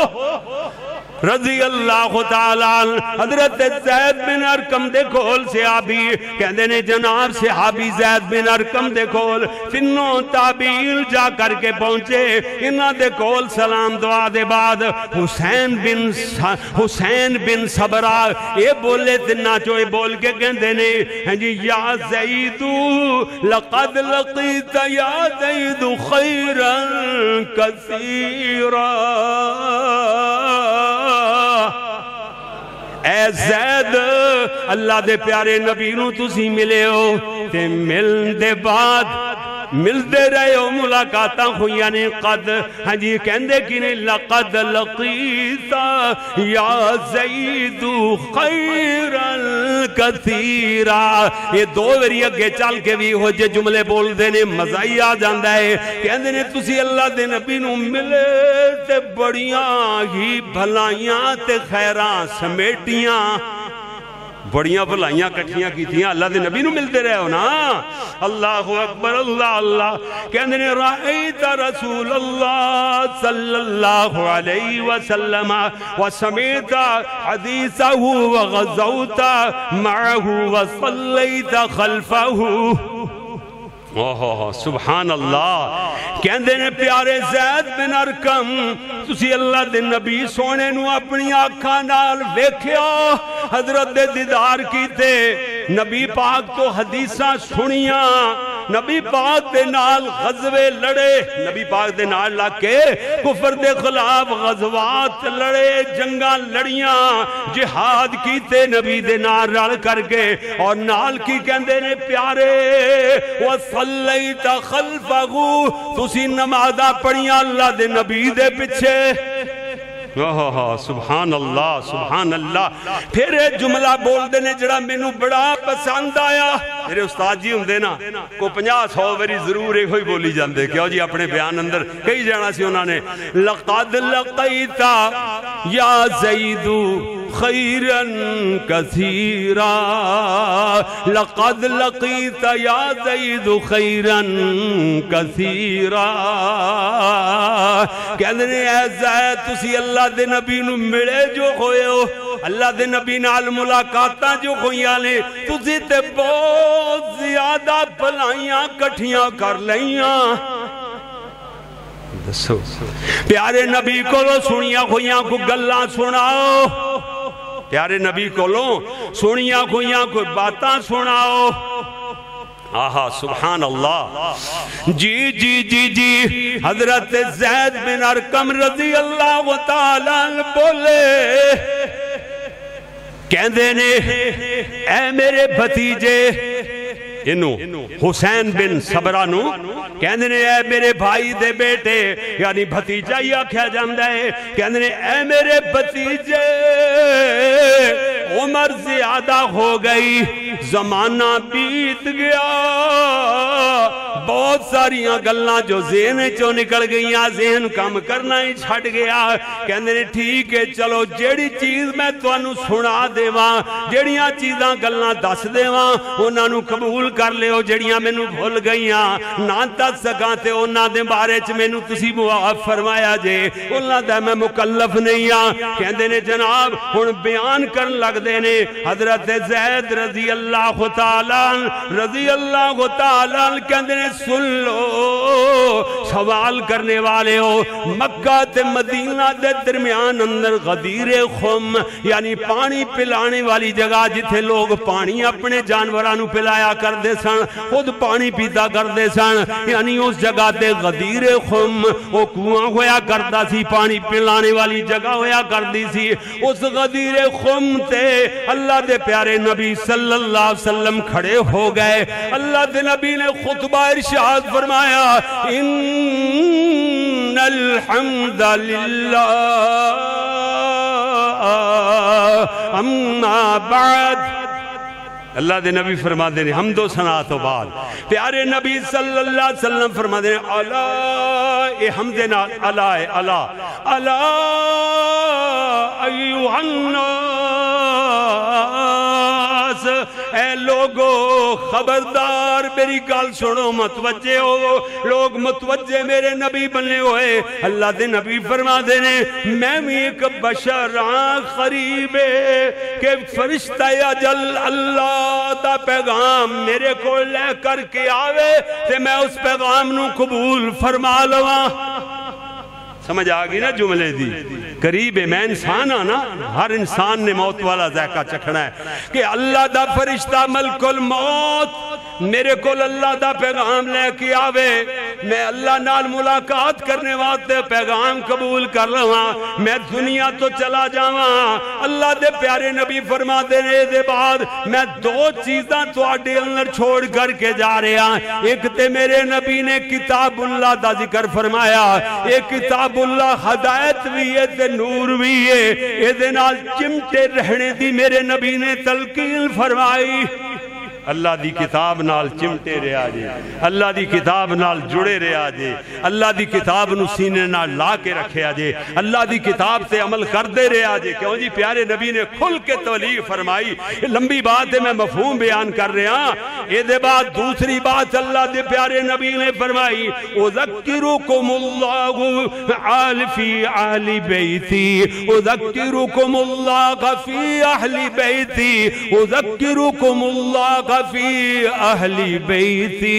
رضی اللہ تعالیٰ حضرت زید بن ارقم دے کول صحابی کہندے نے جناب صحابی زید بن ارقم دے کول تینوں تابعین جا کر کے پہنچے، انہاں دے کول سلام دعا دے بعد حسین بن حسین بن صبرہ اے بولے تنہ چوئے بول کے کہندے نے ہاں جی یا زیدو لقد لقیت یا زیدو خیرا کثیرا، اے زید اللہ دے پیارے نبی نو تسی ملے ہو تے مل دے بعد مل دے رہے ہو ملاقاتاں ہوئیاں نے قد ہاں جی کہندے کی نے لقد لقیتا یا زید خیرا کثیرا، یہ دو وری اگے چل کے بھی ہو جے جملے بول دے نے مزائی آ جاندہ ہے، کہندے نے تسی اللہ دے نبی نو ملے تے بڑیاں ہی بھلائیاں تے خیراں سمیٹیاں، بڑیاں بھلائیاں کٹھیاں کی تھیاں اللہ دے نبی نو ملتے رہے ہو نا، اللہ اکبر اللہ اللہ کہندے نے رأیت رسول اللہ صلی اللہ علیہ وسلم وسمیت حدیثہ وغزوت معہ وصلیت خلفہ، اوہ سبحان اللہ کہندے نے پیارے زید بن ارقم تسی اللہ دے نبی سونے نو اپنی آنکھاں نال ویکھیا، حضرت دے دیدار کیتے، نبی پاک تو حدیثاں سنیاں، نبی پاک دے نال غزوے لڑے، نبی پاک دے نال لگ کے کفر دے خلاف غزوات لڑے، جنگاں لڑیاں، جہاد کیتے نبی دے نال رل کر کے، اور نال کی کہندے نے پیارے وَصَلَّيْتَ خَلْفَهُ تُسی نمازہ پڑھیاں اللہ دے نبی دے پچھے، سبحان اللہ سبحان اللہ۔ پھر ایک جملہ بول دینے جڑا میں نو بڑا پسند آیا، میرے استاد جی ہوں دینا کو پنجا سو وری ضرور ایک ہوئی بولی جاندے کیوں جی اپنے بیان اندر کئی جانا سی انہوں نے لَقَدْ لَقَيْتَ يَا زَيْدُ خَيْرًا كَثِيرًا لَقَدْ لَقِيتَ يَا زَيْدُ خَيْرًا كَثِيرًا، کہنے نے اے زید تسی اللہ دے نبی نو ملے جو ہوئے ہو، اللہ دے نبی نال ملاقاتاں جو ہوئیاں نے، تسی تے بہت زیادہ بھلائیاں کٹھیاں کر لئیاں، پیارے نبی کو لو سنیاں ہوئیاں کو گلاں سناؤ، پیارے نبی کو لو سنیاں ہوئیاں کو باتاں سناؤ، آہا سبحان اللہ، جی جی جی جی حضرت زید بن ارقم رضی اللہ تعالیٰ بولے کہندے نے اے میرے بھتیجے انو حسین بن صبرانو کہندے نے اے میرے بھائی دے بیٹے یعنی بھتیجہ ہی آکھیا جاندہ ہے کہندے نے اے میرے بھتیجے عمر زیادہ ہو گئی زمانہ بیت گیا بہت ساریاں گلاں جو ذہن چوں نکل گئیاں ذہن کام کرنا ہی چھٹ گیا کہندے نے ٹھیک ہے چلو جیڑی چیز میں تانوں سنا دیواں جیڑیاں چیزاں گلاں دس دیواں انہاں نوں قبول کر لیو جیڑیاں مینوں بھول گئیاں نہ دس سکاں تے انہاں دے بارے چ مینوں تسی معاف فرمایا جے انہاں دا میں مکلف نہیں ہاں کہندے نے جناب ہن بیان کرن لگ دے نے حضرت زید رضی اللہ تعالی رضی اللہ تعالی کہندے نے سن لو سوال کرنے والے ہو مکہ تے مدینہ دے درمیان اندر غدیر خم یعنی پانی پلانے والی جگہ جتھے لوگ پانی اپنے جانورانوں پلایا کر دے سن خود پانی پیتا کر دے سن یعنی اس جگہ تے غدیر خم وہ کنواں ہویا کرتا سی پانی پلانے والی جگہ ہویا کرتی سی اس غدیر خم تے اللہ دے پیارے نبی صلی اللہ علیہ وسلم کھڑے ہو گئے اللہ دے نبی نے خطبہ ارشاد فرمایا ان الحمد للہ اما بعد اللہ دے نبی فرما دے حمد و ثنا تو بعد پیارے نبی صلی اللہ علیہ وسلم فرما دے الا اے حمد نال الا اے الا الا ایوہ الناس اے لوگو خبردار میری گال سنو متوجہ ہو لوگ متوجہ میرے نبی بننے ہوئے اللہ دے نبی فرما دے نے میں بھی ایک بشر آن قریب کہ فرشتہ اجل اللہ دا پیغام میرے کو لے کر کے آوے تے میں اس پیغام نو قبول فرما لواں سمجھ آگئی نا جملے دی قریب میں انسان آنا ہر انسان نے موت والا ذائقہ چکھنا ہے کہ اللہ دا فرشتہ ملک الموت میرے کو اللہ دا پیغام لے کے آوے میں اللہ نال ملاقات کرنے واسطے پیغام قبول کر لواں میں دنیا تو چلا جاواں اللہ دے پیارے نبی فرما دینے دے بعد میں دو چیزاں تو آڈے اندر چھوڑ کر کے جا رہے ہیں ایک تے میرے نبی نے کتاب اللہ دا ذکر فرمایا ایک کتاب اللہ ہدایت بھی ہے تے نور بھی ہے اے دے نال چمٹے رہنے دی میرے نبی نے تلقین فرمائی اللہ دی کتاب نال چمٹے رہے آجے اللہ دی کتاب نال جڑے رہے آجے اللہ دی کتاب نو سینے نال لا کے رکھے آجے اللہ دی کتاب سے عمل کر دے رہے آجے کیوں جی پیارے نبی نے کھل کے تبلیغ فرمائی لمبی بات ہے میں مفہوم بیان کر رہے ہاں یہ دے بعد دوسری بات اللہ دے پیارے نبی نے فرمائی اذکرکم اللہ آل فی اہل بیتی اذکرکم اللہ فی اہل بیتی اذکرکم اللہ فی اہلی بیتی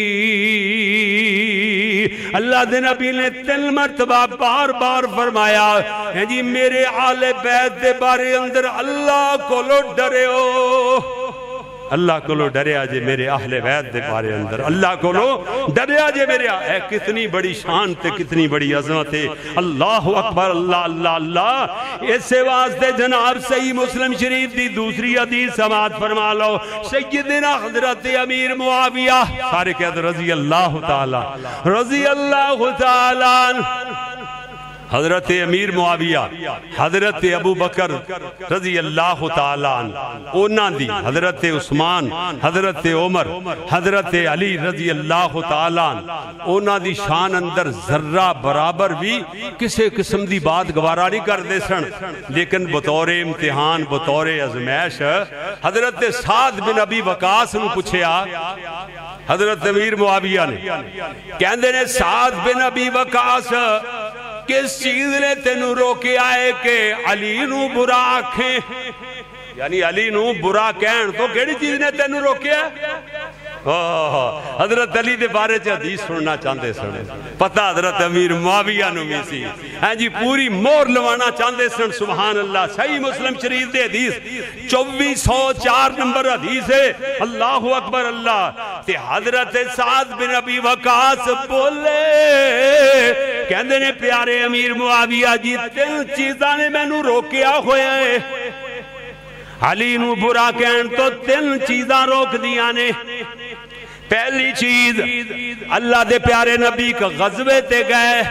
اللہ دے نبی نے تل مرتبہ بار بار فرمایا ہے جی میرے آل بیت دے بارے اندر اللہ کو لو ڈرے ہو اللہ کو لو ڈرے آجے میرے اہل بیت دے بارے اندر اللہ کو لو ڈرے آجے میرے اے کتنی بڑی شان تے کتنی بڑی عظمت ہے اللہ اکبر اللہ اللہ اللہ اسے واسطے جناب صحیح مسلم شریف دی دوسری حدیث سماعت فرما لو سیدنا حضرت امیر معاویہ سارے کہتے رضی اللہ تعالی رضی اللہ تعالی حضرت امیر معاویہ حضرت ابو بکر رضی اللہ تعالیٰ اونا دی حضرت عثمان حضرت عمر حضرت علی رضی اللہ تعالیٰ اونا دی شان اندر ذرہ برابر بھی کسے قسم دی بات گوارا نہیں کر دے سن لیکن بطور امتحان بطور ازمیش حضرت سعد بن ابی وقاص نے پوچھیا حضرت امیر معاویہ نے کہندے نے سعد بن ابی وقاص کس چیز نے تینوں روکے آئے کہ علی نو برا آکھیں یعنی علی نو برا کہن تو کیڑی چیز نے تینوں روکے آئے حضرت علی دے بارے چاہ حدیث سننا چاندے سن پتہ حضرت امیر معاویہ نو میں سی ہاں جی پوری مور لوانا چاندے سن سبحان اللہ صحیح مسلم شریف دے حدیث چوبی سو چار نمبر حدیث ہے اللہ اکبر اللہ تے حضرت سعد بن ابی وقاص بولے کہندے نے پیارے امیر معاویہ جی تین چیزاں نے میں نو روکیا ہوئے علی نو برا کہن تو تین چیزاں روک دیا نے. پہلی چیز اللہ دے پیارے نبی کا غزوے تے گئے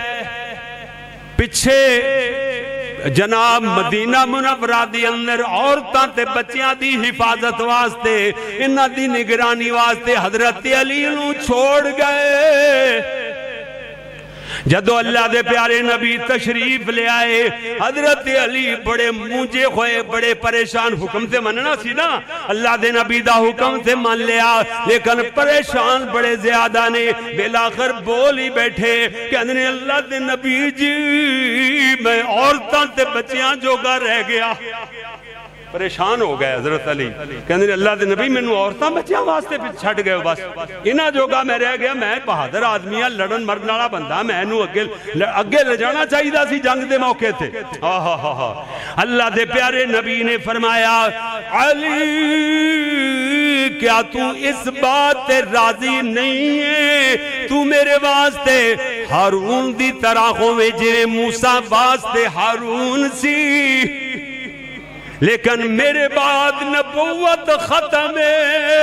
پچھے جناب مدینہ منورہ دی اندر عورتاں تے بچیاں دی حفاظت واسطے انہاں دی نگرانی واسطے حضرت علی نو چھوڑ گئے. جدو اللہ دے پیارے نبی تشریف لے آئے حضرت علی بڑے مونجے ہوئے بڑے پریشان. حکم سے مننا سی نا اللہ دے نبی دا حکم سے من لیا لیکن پریشان بڑے زیادہ نے. بلاخر بول ہی بیٹھے کہ اللہ دے نبی جی میں عورتاں تے بچیاں جوگا رہ گیا. پریشان ہو گئے حضرت علی کہنے اللہ دے نبی میں نو عورتاں بچیاں واسطے پہ چھٹ گئے بس انہاں جوگا میں رہ گیا. میں بہادر آدمیاں لڑن مرن والا بندہ میں نو اگے لے جانا چاہیے دا سی جنگ دے موقع تھے. اللہ دے پیارے نبی نے فرمایا علی کیا تو اس بات تے راضی نہیں ہے تو میرے واسطے ہارون دی طرح ہوئے جے موسیٰ واسطے ہارون سی لیکن میرے بعد نبوت ختم ہے.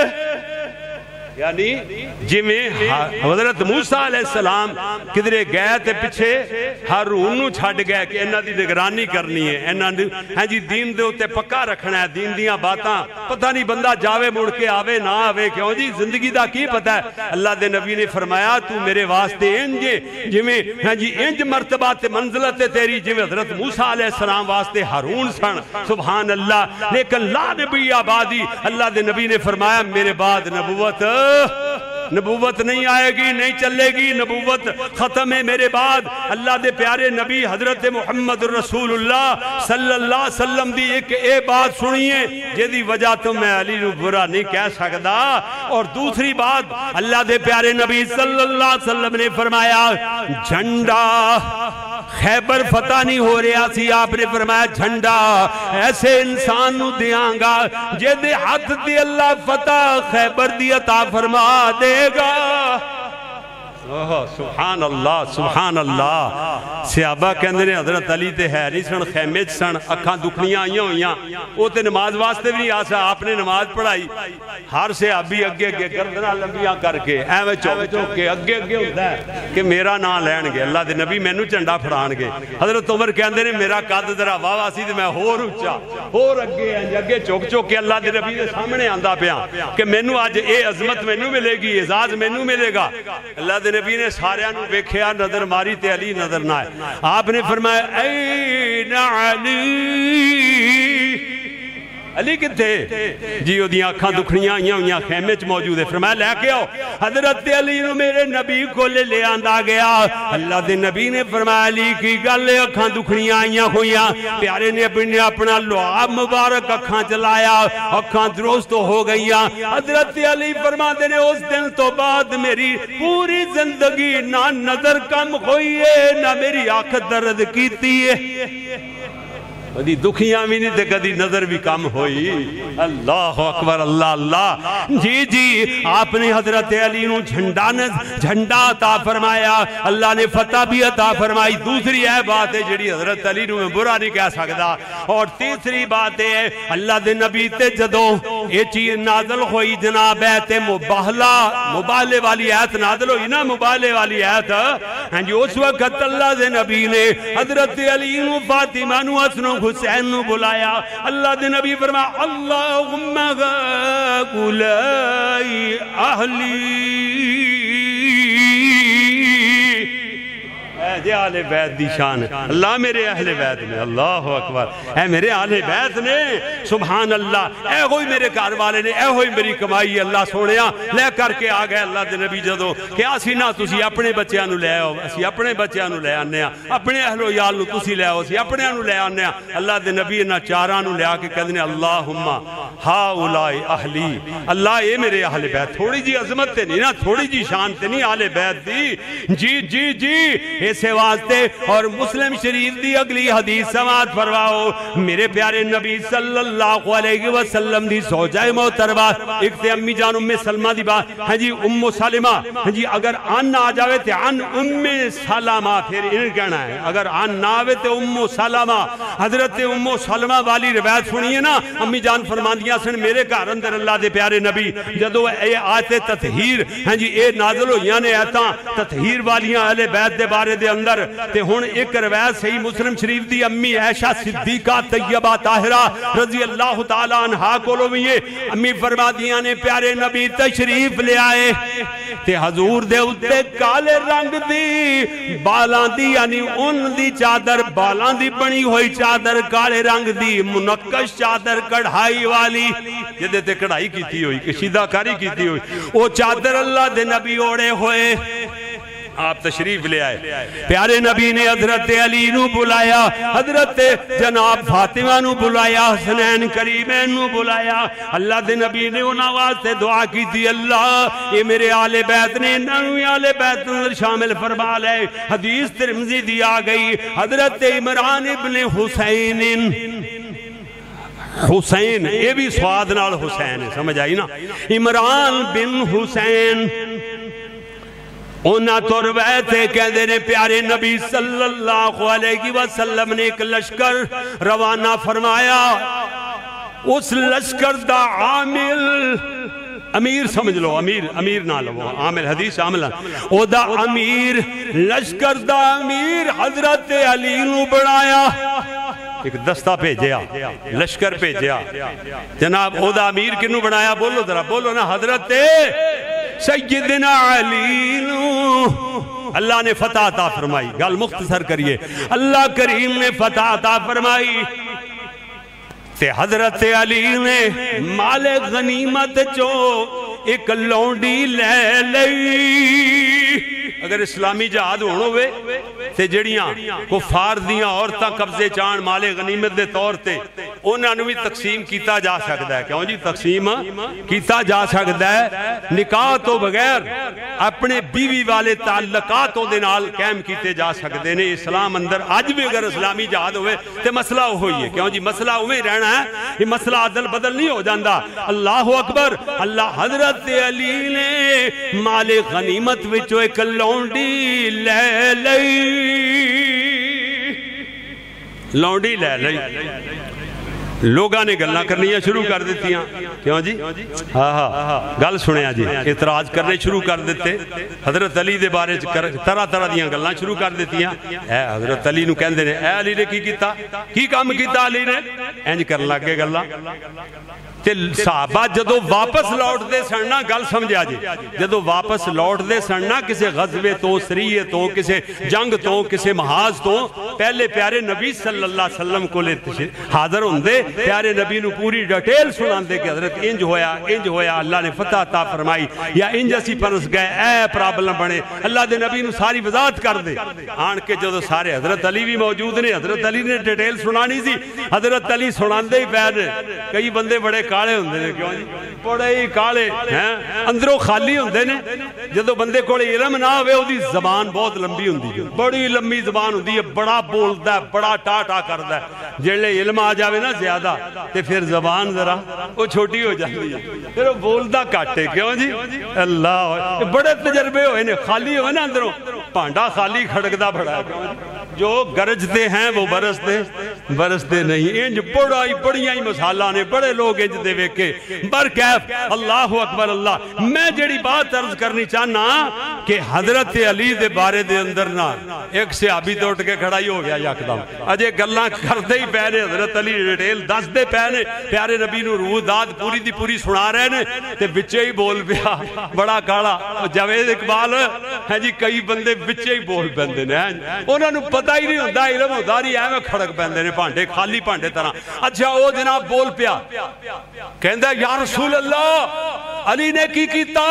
یعنی جی میں حضرت موسیٰ علیہ السلام کدھرے گئے تے پچھے ہارون نو چھڑ گئے کہ انہاں دی نگرانی کرنی ہے انہاں ہاں جی دین دے ہوتے پکا رکھنا ہے. دین دیاں باتاں پتہ نہیں بندہ جاوے مڑ کے آوے نہ آوے کیوں جی زندگی دا کی پتہ ہے. اللہ دے نبی نے فرمایا تو میرے واسطے انجے جی میں ہاں جی انج مرتبہ تے منزلت تیری جی میں حضرت موسیٰ علیہ السلام واسطے ہارون سن. سبحان اللہ. لیکن لا نبی آبادی اللہ دے نبی نے فرمایا میرے بعد نبوت نبوت نہیں آئے گی نہیں چلے گی نبوت ختم ہے میرے بعد. اللہ دے پیارے نبی حضرت محمد رسول اللہ صلی اللہ علیہ وسلم دی ایک اے بات سنیے جیدی وجہ تو میں علی نو برا نہیں کہہ سکتا. اور دوسری بات اللہ دے پیارے نبی صلی اللہ علیہ وسلم نے فرمایا جھنڈا خیبر فتح نہیں ہو رہا سی آپ نے فرمایا جھنڈا ایسے انسان نو دیاں گا جیدے ہاتھ دی اللہ فتح خیبر دی عطا فرما دے گا. سبحان اللہ سبحان اللہ. صحابہ کہندے نے حضرت علی تے ہے نہیں سن خیمے سن اکھاں دکھنیاں آئیاں ہوئیاں وہ تے نماز واسطے بھی آسا آپ نے نماز پڑھائی ہر صحابی اگے اگے گردناں لمبیاں کر کے ایویں چوک چوک کے اگے اگے ہوتا ہے کہ میرا نام لین گے اللہ دے نبی مینوں جھنڈا پھڑان گے. حضرت عمر کہندے نے میرا قد ذرا واہ سی تے میں ہور اونچا ہور اگے اگے چوک چوک کے اللہ دے نبی دے سامنے آندا پیا کہ مینوں اج اے عظمت مینوں ملے گی اعزاز مینوں ملے گا. اللہ دے نبی نے سارے انو ویکھیا نظر ماری تے علی نظر نہ آئے. آپ نے فرمایا این علی علی کتھے جی وہ دیاں اکھاں دکھنیاں آئیاں ہوئیاں خیمے چ موجود ہے. فرمایا لے کے آؤ. حضرت علی نو میرے نبی کو لے لے آندہ گیا. اللہ دے نبی نے فرمایا علی کی گل اکھاں دکھنیاں آئیاں ہوئیاں پیارے نے اپنے اپنا لعاب مبارک اکھاں چلایا اکھاں درست ہو گئیاں. حضرت علی فرماتے نے اس دن تو بعد میری پوری زندگی نہ نظر کم ہوئی ہے نہ میری آنکھ درد کیتی ہے. کدی دکھیاں بھی نہیں تے کدی نظر بھی کم ہوئی. اللہ اکبر اللہ اللہ. جی جی آپ نے حضرت علی نو جھنڈا جھنڈا عطا فرمایا اللہ نے فتح بھی عطا فرمائی. دوسری ہے بات ہے جڑی حضرت علی نو میں برا نہیں کہہ سکتا. اور تیسری بات ہے اللہ دے نبی تے جدوں یہ چیز نازل ہوئی جناب ایت مباہلہ مبالے والی ایت نازل ہوئی نا مبالے والی ایت ہاں جی اس وقت اللہ دے نبی نے حضرت علی نو فاطمہ نو حسن حسین نو بلایا. اللہ دے نبی فرمایا اللہم غولائی اہلی اے اہل بیت دی شان ہے. اللہ میرے اہل بیت نے اللہ اکبر اے میرے اہل بیت نے سبحان اللہ اے ہوئی میرے گھر والے نے اے ہوئی میری کمائی اللہ سونیا لے کر کے آ گئے. اللہ دے نبی جدوں کہ اسی نہ تسی اپنے بچیاں نو لے آؤ اسی اپنے بچیاں نو لے آنے ہاں اپنے اہل و یال نو تسی لے آؤ اسی اپنے نو لے آنے ہاں. اللہ دے نبی انہاں چاراں نو لے آ کے کہندے اللہم ہا اولائی اہلی، اللہ اے میرے اہل بیت. تھوڑی جی عظمت تے نہیں نا، تھوڑی جی شان تے نہیں اہل بیت دی. جی جی جی ایسے واسطے. اور مسلم شریف دی اگلی حدیث سماعت فرماؤ. میرے پیارے نبی صلی اللہ علیہ وسلم دی زوجہ محترمہ ایک تے امی جان ام سلمہ دی بات، ہاں جی ام سلمہ، ہاں جی اگر ان آ جاوے تے ان ام سلمہ پھر انہیں کہنا ہے، اگر ان نہ آوے تے ام سلمہ. حضرت ام سلمہ والی روایت سنیے نا، امی جان فرماندیاں سن میرے گھر اندر اللہ دے پیارے نبی جدو اے آیت تطہیر ہاں جی اے نازل ہوئیاں نے ایتاں تطہیر والیاں اہل بیت دے بارے دے اندر. تے ہن ایک روایت صحیح مسلم شریف دی امی عائشہ صدیقہ طیبہ طاہرہ رضی اللہ تعالیٰ عنہا کولو بھی یہ امی فرمادیاں نے پیارے نبی تشریف لے آئے تے حضور دے اتے کالے رنگ دی بالان دی یعنی ان دی چادر بالان دی بنی ہوئی چادر کالے رنگ دی منقش چادر کڑھائی والی جدے تے کڑھائی کیتی ہوئی کشیدہ کاری کیتی ہوئی وہ چادر اللہ دے نبی اوڑے ہوئے. آپ تشریف لے آئے. پیارے نبی نے حضرت علی نو بلایا، حضرت جناب فاطمہ نو بلایا، حسنین کریمین نو بلایا. اللہ دے نبی نے ان آواز سے دعا کی تھی اللہ یہ میرے آل بیت نے ننوی آل بیت اندر شامل فرما لے. حدیث ترمذی دی آ گئی حضرت عمران ابن حسین، حسین یہ بھی سواد نال حسین ہے، سمجھ آئی نا، عمران بن حسین. انہاں تو روایت ہے کہندے نے پیارے نبی صلی اللہ علیہ وسلم نے ایک لشکر روانہ فرمایا. اس لشکر دا عامل امیر سمجھ لو، امیر امیر نہ لو، عامل حدیث عاملہ او دا امیر لشکر دا امیر حضرت علی نو بڑھایا. ایک دستہ بھیجیا، لشکر بھیجیا. جناب او دا امیر کنو بنایا؟ بولو ذرا بولو نا، حضرت سیدنا علی نو. اللہ نے فتح عطا فرمائی. گل مختصر کریے، اللہ کریم نے فتح عطا فرمائی تے حضرت علی نے مال غنیمت چو ایک لونڈی لے لئی. اگر اسلامی جہاد ہونا ہوئے تے جڑیاں کفار دیاں عورتاں قبضے چان مال غنیمت دے طور تے انہاں نو بھی تقسیم کیتا جا سکتا ہے. کیوں جی تقسیم کیتا جا سکتا ہے. نکاح تو بغیر اپنے بیوی والے تعلقاتوں دے نال قائم کیتے جا سکتے ہیں. اسلام اندر آج بھی اگر اسلامی جہاد ہوئے تے مسئلہ ہوئی ہے. کیوں جی مسئلہ ہوئے رہنا ہے، یہ مسئلہ عدل بدل نہیں ہو جاندہ. اللہ اکبر. اللہ حضرت علی نے مال غنیمت وچو ایک لونڈی لے لئی، لونڈی لے لئی. لوگاں نے گلنا کرنیاں شروع کر دیتی ہیں. کیوں جی؟ ہاں ہاں گل سنیا جی، اعتراض کرنے شروع کر دیتے. حضرت علی دے بارے طرح طرح دیاں گلنا شروع کر دیتی ہیں. اے حضرت علی نو کہندے نے اے علی نے کی کیتا، کی کام کیتا علی نے؟ انج کرن لگ گئے گلنا. تے صحابہ جدو واپس لوٹ دے سننا گل سمجھا جی، جدو واپس لوٹ دے سننا کسے غزوے تو سریے تو کسے جنگ تو کسے محاذ تو پہلے پیارے نبی صلی اللہ علیہ وسلم کو لیتے حاضر ہوندے، پیارے نبی نو پوری ڈیٹیل سنان دے کہ حضرت انج ہویا انج ہویا اللہ نے فتح عطا فرمائی یا انج اسی پرس گئے اے پرابلم بنے. اللہ دے نبی نو ساری وضاحت کر دے. آن کے جدو سارے حضرت علی بھی موجود نے، حضرت علی نے ڈیٹیل سنانی سی، حضرت علی سنان دے ہی پیر. کئی بندے بڑے کالے ہوندے نے، کیوں جی بڑے ہی کالے ہیں، اندروں خالی ہوندے نے. جدو بندے کو علم نہ ہوئے اودی زبان بہت لمبی ہوندی ہے، بڑی لمبی زبان ہوندی ہے، بڑا بولدا ہے، بڑا ٹا ٹا کردا ہے. جڑے علم آ جاوے نا زیادہ تے پھر زبان ذرا وہ چھوٹی ہو جاتی ہے، پھر وہ بولدا گھٹ ہے. کیوں جی؟ اللہ بڑے تجربے ہوئے نے، خالی ہوئے نا اندروں، پانڈا خالی کھڑکدا بڑا ہے. جو گرجتے ہیں وہ برستے برستے نہیں. انج بڑائی بڑیاں ہی مسالہ نے، بڑے لوگ انج دے ویکے برکیف. اللہ اکبر. اللہ میں جڑی بات عرض کرنی چاہنا کہ حضرت علی دے بارے دے اندر نا ایک صحابی تو اٹھ کے کھڑا ہی ہو گیا یکدم. اجے گلاں کردے ہی پے نے، حضرت علی ڈیٹیل دس دے پے نے، پیارے نبی نو روح داد پوری دی پوری سنا رہے نے تے وچے ہی بول پیا بڑا کالا. جاوید اقبال ہے جی، کئی بندے وچے ہی بول پیندے نے، انہاں نو پتہ ہی نہیں ہوندا، علم ہوندا نہیں، ایویں کھڑک پیندے نے بھانڈے خالی بھانڈے طرح. اچھا او جناب بول پیا، کہندا یا رسول اللہ علی نے کی کیتا،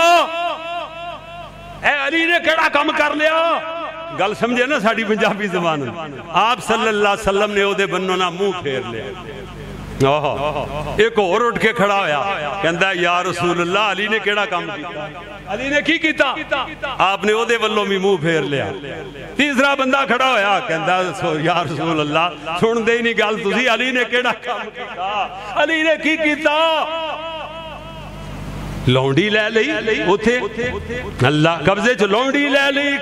اے علی نے کیڑا کام کر لیا. گل سمجھے نا ساڑی پنجابی زبان. آپ صلی اللہ علیہ وسلم نے او دے بنوں نا منہ پھیر لیا. ایک اور اٹھ کے کھڑا ہویا کہندا ہے یا رسول اللہ علی نے کیڑا کام کیتا علی نے کی کیتا آپ نے او دے ولوں بھی منہ پھیر لیا تیسرا بندہ کھڑا ہویا کہندا یا رسول اللہ سن دے نہیں گل تسی علی نے کیڑا کام کیتا علی نے کی کیتا لونڈی لے لئی اوتھے اللہ قبضے چ لونڈی لے لئی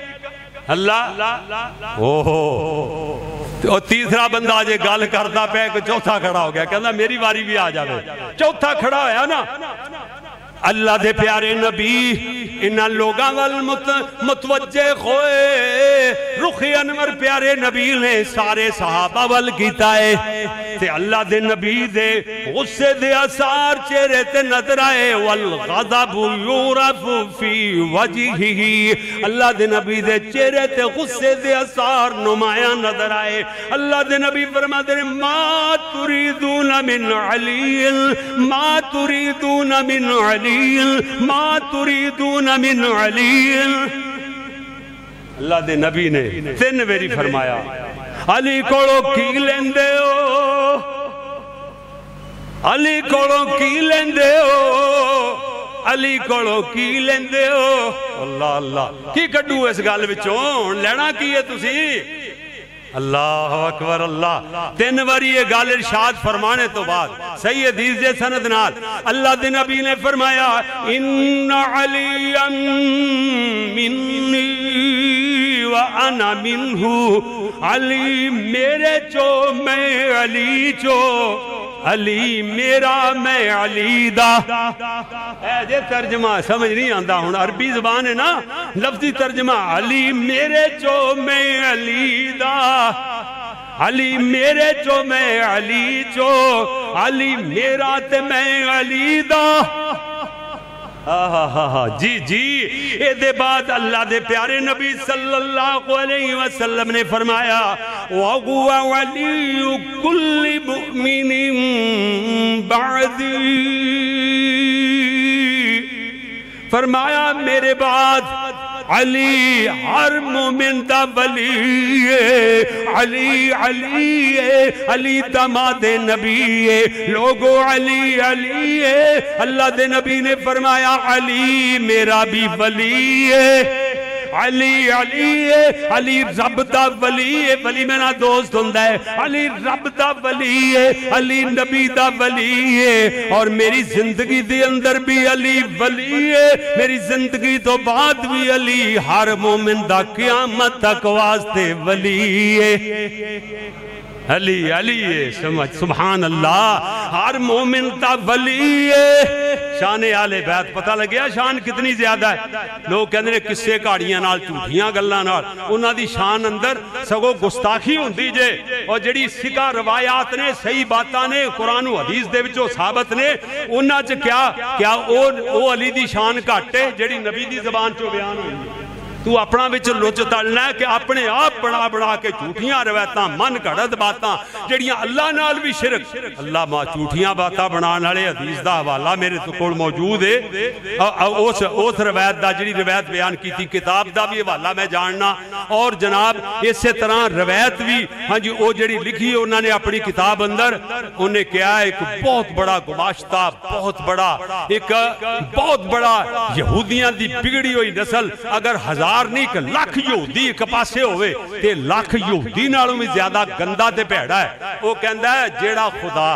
اللہ اوہو اور تیسرا بندہ آجے گال کرتا پہ کہ چوتھا کھڑا ہو گیا کہنا میری واری بھی آ جاوے چوتھا کھڑا ہویا نا اللہ دے پیارے نبی انہاں لوگاں وال متوجہ ہوئے رخ انور پیارے نبی نے سارے صحابہ وال کیتا ہے تے اللہ دے نبی دے غصے دے اثار چہرے تے نظر آئے والغضب یورف فی وجہہ اللہ دے نبی دے چہرے تے غصے دے اثار نمایاں نظر آئے اللہ دے نبی فرماتے ہیں ما تریدون من علی ما تریدون من علی ما تریدون من علی اللہ دے نبی نے تین ویری فرمایا علی کوڑو کی لیندے ہو علی کوڑو کی لیندے ہو علی کوڑو کی لیندے ہو اللہ اللہ کی کڈو اس گال وچوں لینا کی ہے تسی اللہ اکبر اللہ تین واری یہ گال ارشاد فرمانے تو بعد صحیح حدیث جے سند نال اللہ دے نبی نے فرمایا ان علی منی وانا منہ علی میرے چو میں علی چو علی میرا میں علی دا اے جے ترجمہ سمجھ نہیں آندہ ہوں عربی زبان ہے نا لفظی ترجمہ علی میرے چو میں علی دا علی میرے چو میں علی چو علی میرا تے میں علی دا جی جی اے دے بعد اللہ دے پیارے نبی صلی اللہ علیہ وسلم نے فرمایا وَهُوَ وَلِيُّ كُلِّ مُؤْمِنٍ بَعْدِي فرمایا میرے بعد علی ہر مومن دا ولی ہے علی علی ہے علی داماد نبی ہے لوگو علی علی ہے اللہ دے نبی نے فرمایا علی میرا بھی ولی ہے علی علی ہے علی رب دا ولی ہے ولی میرا دوست ہوندہ ہے علی رب دا ولی ہے علی نبی دا ولی ہے اور میری زندگی دے اندر بھی علی ولی ہے میری زندگی تو بعد بھی علی ہر مومن دا قیامت تک واسطے ولی ہے علی علی ہے سمجھ سبحان اللہ ہر مومن تا ولی ہے شان آل بیت پتہ لگیا شان کتنی زیادہ ہے لوگ کہنے نے کسے کاڑیاں نال جھوٹیاں گلاں نال انہاں دی شان اندر سگو گستاخی ہوندی جے اور جڑی سکا روایات نے صحیح باتاں نے قرآن و حدیث دے وچوں ثابت نے انہاں چ کیا کیا او علی دی شان گھٹے جڑی نبی دی زبان چوں بیان ہوئی تو اپنا وچ لوچ تڑنا ہے کہ اپنے آپ بڑا بڑا کے جھوٹیاں روایتاں من گھڑت باتاں جڑیاں اللہ نال بھی شرک اللہ ماں جھوٹیاں باتاں بنان والے حدیث دا حوالہ میرے تو کول موجود ہے اس اس روایت دا جڑی روایت بیان کی تھی کتاب دا بھی حوالہ میں جاننا اور جناب اسی طرح روایت بھی ہاں جی او جڑی لکھی ہے انہوں نے اپنی کتاب اندر انہیں کیا ہے ایک بہت بڑا گماشتہ بہت بڑا ایک بہت بڑا یہودیاں دی بگڑی ہوئی نسل اگر ہزار نہیں کہ لاکھ یہودی ایک پاسے ہوئے تے لاکھ یہودی نالوں میں زیادہ گندہ تے پیڑا ہے وہ کہندہ ہے جیڑا خدا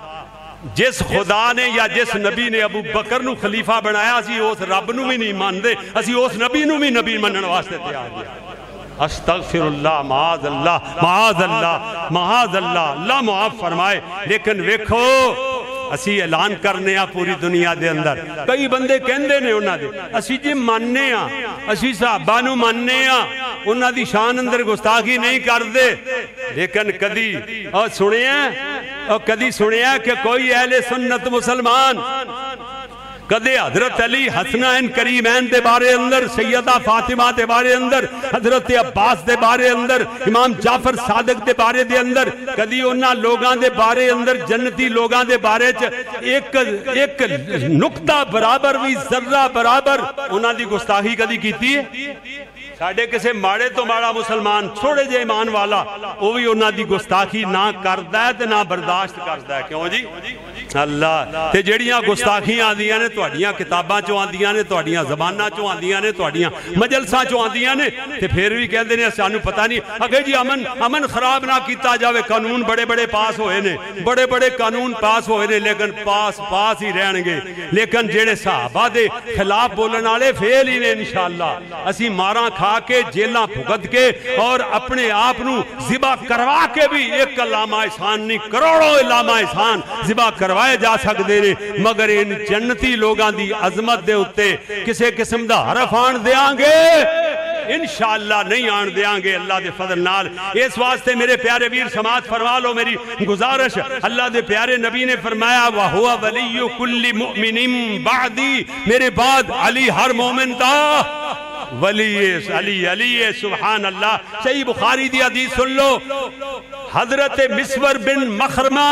جس خدا نے یا جس نبی نے ابو بکر نو خلیفہ بنایا اسی اس رب نو بھی نہیں مان دے اسی اس نبی نو بھی نبی منن واسطے تیار دیا استغفر اللہ معاذ اللہ معاذ اللہ معاذ اللہ اللہ معاف فرمائے لیکن ویکھو اسی اعلان کرنے ہاں پوری دنیا دے اندر کئی بندے کہندے نے انہاں دے اسی جی ماننے ہاں اسی صحابہ نو ماننے ہاں انہاں دی شان اندر گستاخی نہیں کر دے لیکن کدی اور سنے ہیں اور کدی سنے ہیں کہ کوئی اہل سنت مسلمان کدے حضرت علی حسنین کریمین دے بارے اندر سیدہ فاطمہ دے بارے اندر حضرت عباس دے بارے اندر امام جعفر صادق دے بارے دے اندر کدی انہاں لوگاں دے بارے اندر جنتی لوگاں دے بارے ایک ایک نقطہ برابر بھی ذرہ برابر انہاں دی گستاخی کدی کیتی ہے ساڑھے کسے ماڑے تو ماڑا مسلمان چھوڑے جے ایمان والا وہ بھی انہاں دی گستاخی نہ کردہ ہے تے نہ برداشت کردہ ہے. کیوں جی اللہ تے جڑیاں گستاخیاں آندیاں نے تواڈیاں کتاباں چوں آندیاں نے تواڈیاں زباناں چوں آندیاں نے تواڈیاں مجلساں چوں آندیاں نے تے پھر بھی کہندے نے سانوں پتہ نہیں اگے جی امن امن خراب نہ کیتا جاوے. قانون بڑے بڑے پاس ہوئے نے بڑے بڑے قانون پاس ہوئے نے لیکن پاس پاس ہی رہن گے. لیکن جڑے صحابہ دے خلاف بولن والے فیل ہی نے انشاءاللہ. اسی ماراں کھا کے جیلاں بھگت کے اور اپنے آپ نو ذبح کروا کے بھی ایک علامہ احسان نہیں کروڑوں علامہ احسان ذبح کروائے جا سکتے نے مگر ان جنتی لوگاں دی عظمت دے اتے کسے قسم دا حرف آن دیاں گے انشاءاللہ نہیں آن دیاں گے اللہ دے فضل نال. اس واسطے میرے پیارے ویر سماعت فرما لو میری گزارش. اللہ دے پیارے نبی نے فرمایا وَهُوَ وَلِيُّ كُلِّ مُؤْمِنٍ بَعْدِي میرے بعد علی ہر مومن دا ولی علی علی سبحان اللہ. صحیح بخاری دی حدیث سن لو. حضرت مسور بن مخرمہ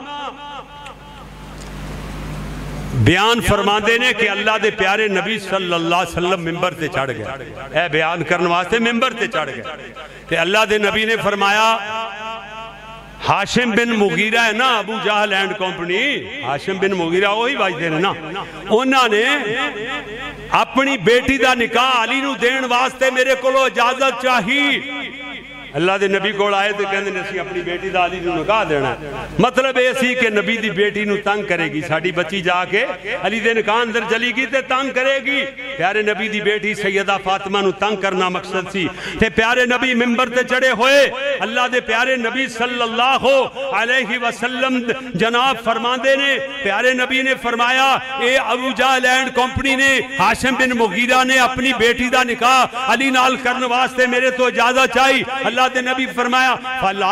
بیان فرما دینے کہ اللہ دے پیارے نبی صلی اللہ علیہ وسلم ممبر تے چڑھ گئے. اے بیان کرنے واسطے ممبر تے چڑھ گئے کہ اللہ دے نبی نے فرمایا ہاشم بن مغیرہ ہے نا ابو جہل اینڈ کمپنی ہاشم بن مغیرہ وہی واجدے نے نا انہوں نے اپنی بیٹی دا نکاح علی نو دین واسطے میرے کولو اجازت چاہی. اللہ دے نبی کو آئے تو کہنے نے اپنی بیٹی دا علی نو نکاح دینا. مطلب ایسی کہ نبی دی بیٹی نو تنگ کرے گی. ساڑی بچی جا کے علی دے نکاح اندر چلی گی تے تنگ کرے گی. پیارے نبی دی بیٹی سیدہ فاطمہ نو تنگ کرنا مقصد سی. تے پیارے نبی ممبر تے چڑھے ہوئے. اللہ دے پیارے نبی صلی اللہ علیہ وسلم جناب فرماندے نے پیارے نبی نے فرمایا اے ابو جہل اینڈ کمپنی نے ہاشم بن مغیرہ نے اپنی بیٹی دا نکاح علی نال کرنے واسطے میرے تو اجازت چاہی. اللہ دے نبی فرمایا فلا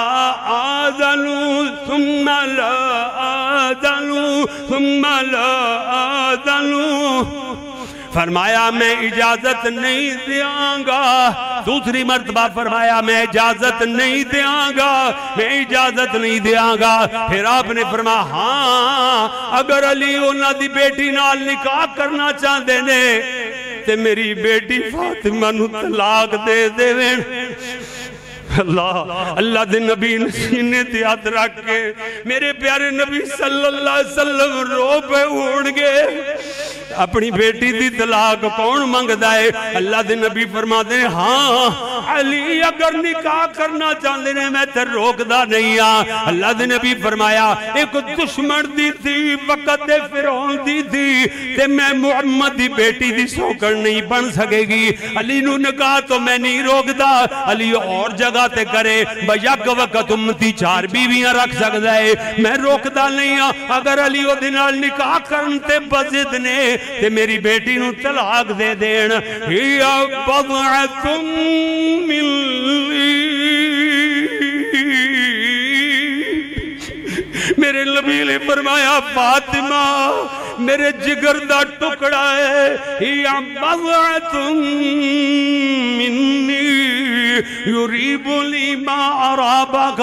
آذنو ثم لا آذنو ثم لا آذنو فرمایا میں اجازت نہیں دیاں گا. دوسری مرتبہ فرمایا میں اجازت نہیں دیاں گا میں اجازت نہیں دیاں گا. پھر آپ نے فرمایا ہاں اگر علی انہاں دی بیٹی نال نکاح کرنا چاہتے نے تے میری بیٹی فاطمہ نو طلاق دے دے وین. اللہ اللہ دے نبی سینے تے ہاتھ رکھ کے میرے پیارے نبی صلی اللہ علیہ وسلم رو پہ اڑ گئے. اپنی بیٹی دی طلاق کون منگدا ہے؟ اللہ دے نبی فرماتے ہیں ہاں علی اگر نکاح کرنا چاہتے ہیں میں تے روکدا نہیں ہاں. اللہ دے نبی فرمایا ایک دشمن دی تھی وقت فرعون دی تھی تے میں محمد دی بیٹی دی سوکر نہیں بن سکے گی. علی نو نکاح تو میں نہیں روکدا. علی اور جگہ تے کرے بیک وقت امتی چار بیویاں رکھ سکتا ہے میں روکدا نہیں ہاں. اگر علی او دے نال نکاح کرن تے بزد نے تے میری بیٹی نو طلاق دے دین. یا بضعۃ منی میرے نبی نے فرمایا فاطمہ میرے جگر دا ٹکڑا ہے. یا بضعۃ منی یریبنی ما ارابک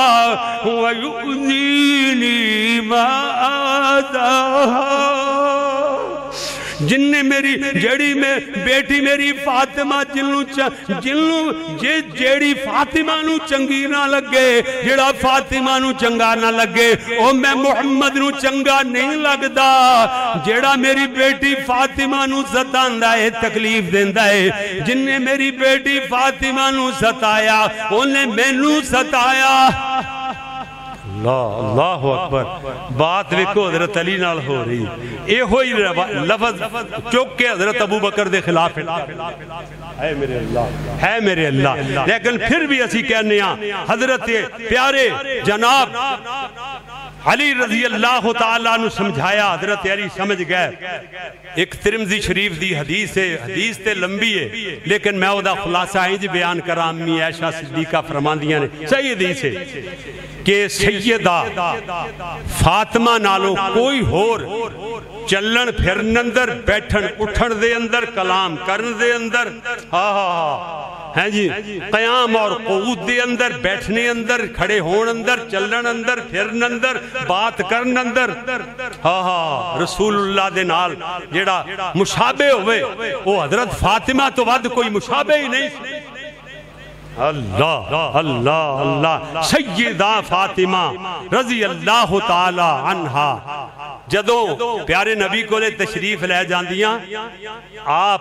ویؤذینی ما آذاہا. جن نے میری جیڑی میں بیٹی میری فاطمہ جنوں جنوں جیڑی فاطمہ نو چنگی نہ لگے جیڑا فاطمہ نو چنگا نہ لگے او میں محمد نو چنگا نہیں لگدا. جیڑا میری بیٹی فاطمہ نو ستاندا ہے تکلیف دیندا ہے جن نے میری بیٹی فاطمہ نو ستایا انہیں مینوں ستایا. اللہ اللہ اکبر. بات ویکو حضرت علی نال ہو رہی اے ہوئی لفظ چوک کے حضرت ابو بکر دے خلاف ہے میرے اللہ ہے میرے اللہ. لیکن پھر بھی اسی کہنے ہیں حضرت پیارے جناب علی رضی اللہ تعالیٰ نو سمجھایا. حضرت علی سمجھ گئے. ایک ترمذی شریف دی حدیث ہے حدیث تے لمبی ہے لیکن میں او دا خلاصہ انج بیان کراں. امی عائشہ صدیقہ فرماندیاں نے صحیح حدیث ہے کہ سیدہ فاطمہ نالوں کوئی ہور چلن پھرن اندر بیٹھن اٹھن دے اندر کلام کرن دے اندر ہاں ہاں ہیں جی قیام اور قعود دے اندر، بیٹھنے اندر، کھڑے ہون اندر، چلن اندر، پھرن اندر، بات کرن اندر، ہاں ہاں رسول اللہ دے نال جیڑا مشابہ ہوئے وہ حضرت فاطمہ تو ود کوئی مشابہ ہی نہیں سی۔ اللہ اللہ اللہ سیدہ فاطمہ رضی اللہ تعالی عنہا جدوں پیارے نبی کو لے تشریف لے جاندیاں آپ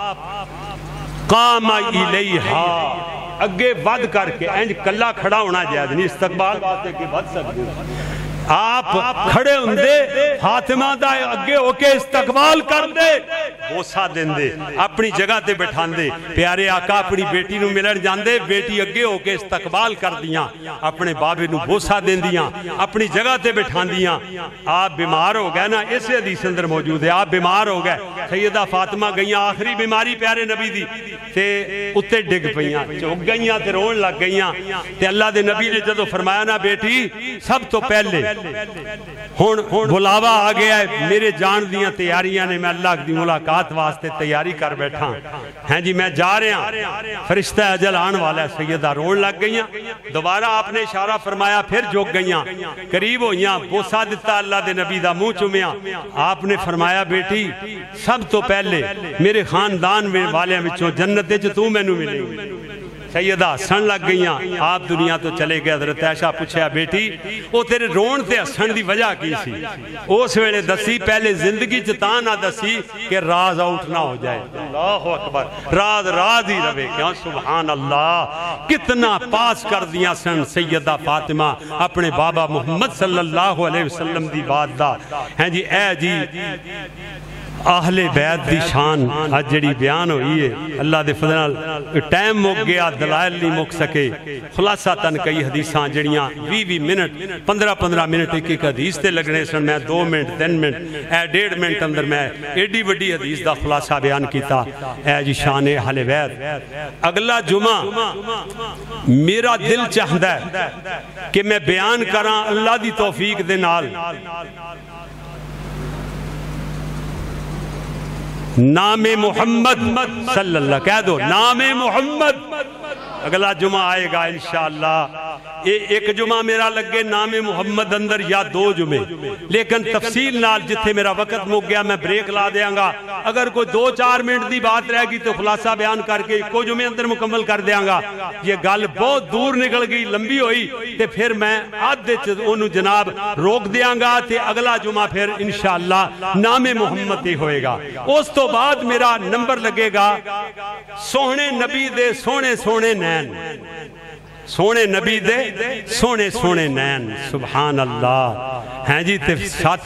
قام الیہا اگے ود کر کے اینج کلا کھڑا ہونا جائز نہیں، استقبال باتے کے ود سکتے آپ کھڑے ہوندے فاطمہ دا اگے ہو کے استقبال کر دے، بوسا دین دے، اپنی جگہ تے بٹھان دے، پیارے آقا اپنی بیٹی نو ملن جان دے، بیٹی اگے ہو کے استقبال کر دیاں، اپنے بابے نو بوسا دین دیاں، اپنی جگہ تے بٹھان دیاں۔ آپ بیمار ہو گئے نا، اسے حدیث اندر موجود ہے، آپ بیمار ہو گئے، سیدہ فاطمہ گئیاں آخری بیماری پیارے نبی دی تے اتے ڈگ پئیاں، چوک گئیاں تے رون لگ گئیاں، تے اللہ دے نبی نے جدو فرمایا نا بیٹی سب تو پہلے ہون بلاوا آ گیا ہے، میرے جان دیاں تیاریاں نے، میں اللہ دی ملاقات واسطے تیاری کر بیٹھا ہیں جی، میں جا رہے ہیں، فرشتہ اجل آن والا ہے، سیدہ رون لگ گئیاں، دوبارہ آپ نے اشارہ فرمایا، پھر جھک گئیاں، قریب ہوئیاں، بوسا دیتا اللہ دے نبی دا منہ چومیاں، آپ نے فرمایا بیٹی سب تو پہلے میرے خاندان میں والے وچوں جنت وچ تو مینوں ملے گی۔ سیدہ ہسن لگ گئیاں، آپ دنیا تو چلے گئے، حضرت عائشہ پوچھا بیٹی وہ تیرے رون تے ہسن دی وجہ کی سی؟ اس ویلے دسی پہلے زندگی چتا نہ دسی کہ راز آؤٹ نہ ہو جائے، اللہ اکبر، راز راز ہی رہے، کیا سبحان اللہ، کتنا پاس کر دیا سن سیدہ فاطمہ اپنے بابا محمد صلی اللہ علیہ وسلم دی بات دا ہیں جی۔ اے جی اہل بیت دی شان آج جڑی بیان ہوئی ہے، اللہ دے فضل ٹائم مک گیا، دلائل نہیں مک سکے، خلاصہ تن کئی حدیثاں جڑیاں وی وی منٹ پندرہ پندرہ منٹ ایک ایک حدیث تے لگنے سن، میں دو منٹ تین منٹ اے ڈیڑھ منٹ اندر میں ایڈی وڈی حدیث دا خلاصہ بیان کیتا۔ اے جی شان اہل بیت، اگلا جمعہ میرا دل چاہتا ہے کہ میں بیان کراں اللہ دی توفیق دے نال نام محمد صلی اللہ، کہہ دو نام محمد، اگلا جمعہ آئے گا انشاءاللہ، ایک جمعہ میرا لگے نام محمد اندر یا دو جمعے، لیکن تفصیل نال جتھے میرا وقت مک گیا میں بریک لا دیاں گا، اگر کوئی دو چار منٹ دی بات رہ گی تو خلاصہ بیان کر کے کوئی جمعے اندر مکمل کر دیاں گا۔ یہ گل بہت دور نکل گئی، لمبی ہوئی تے پھر میں آدھے انہوں جناب روک دیاں گا تے اگلا جمعہ پھر انشاءاللہ نام محمد ہی ہوئے گا۔ اس تو بعد میرا نمبر لگے گا سونے نبی دے سونے سونے نین، سونے نبی دے سونے سونے نین، سبحان اللہ ہیں جی، تے ساتھ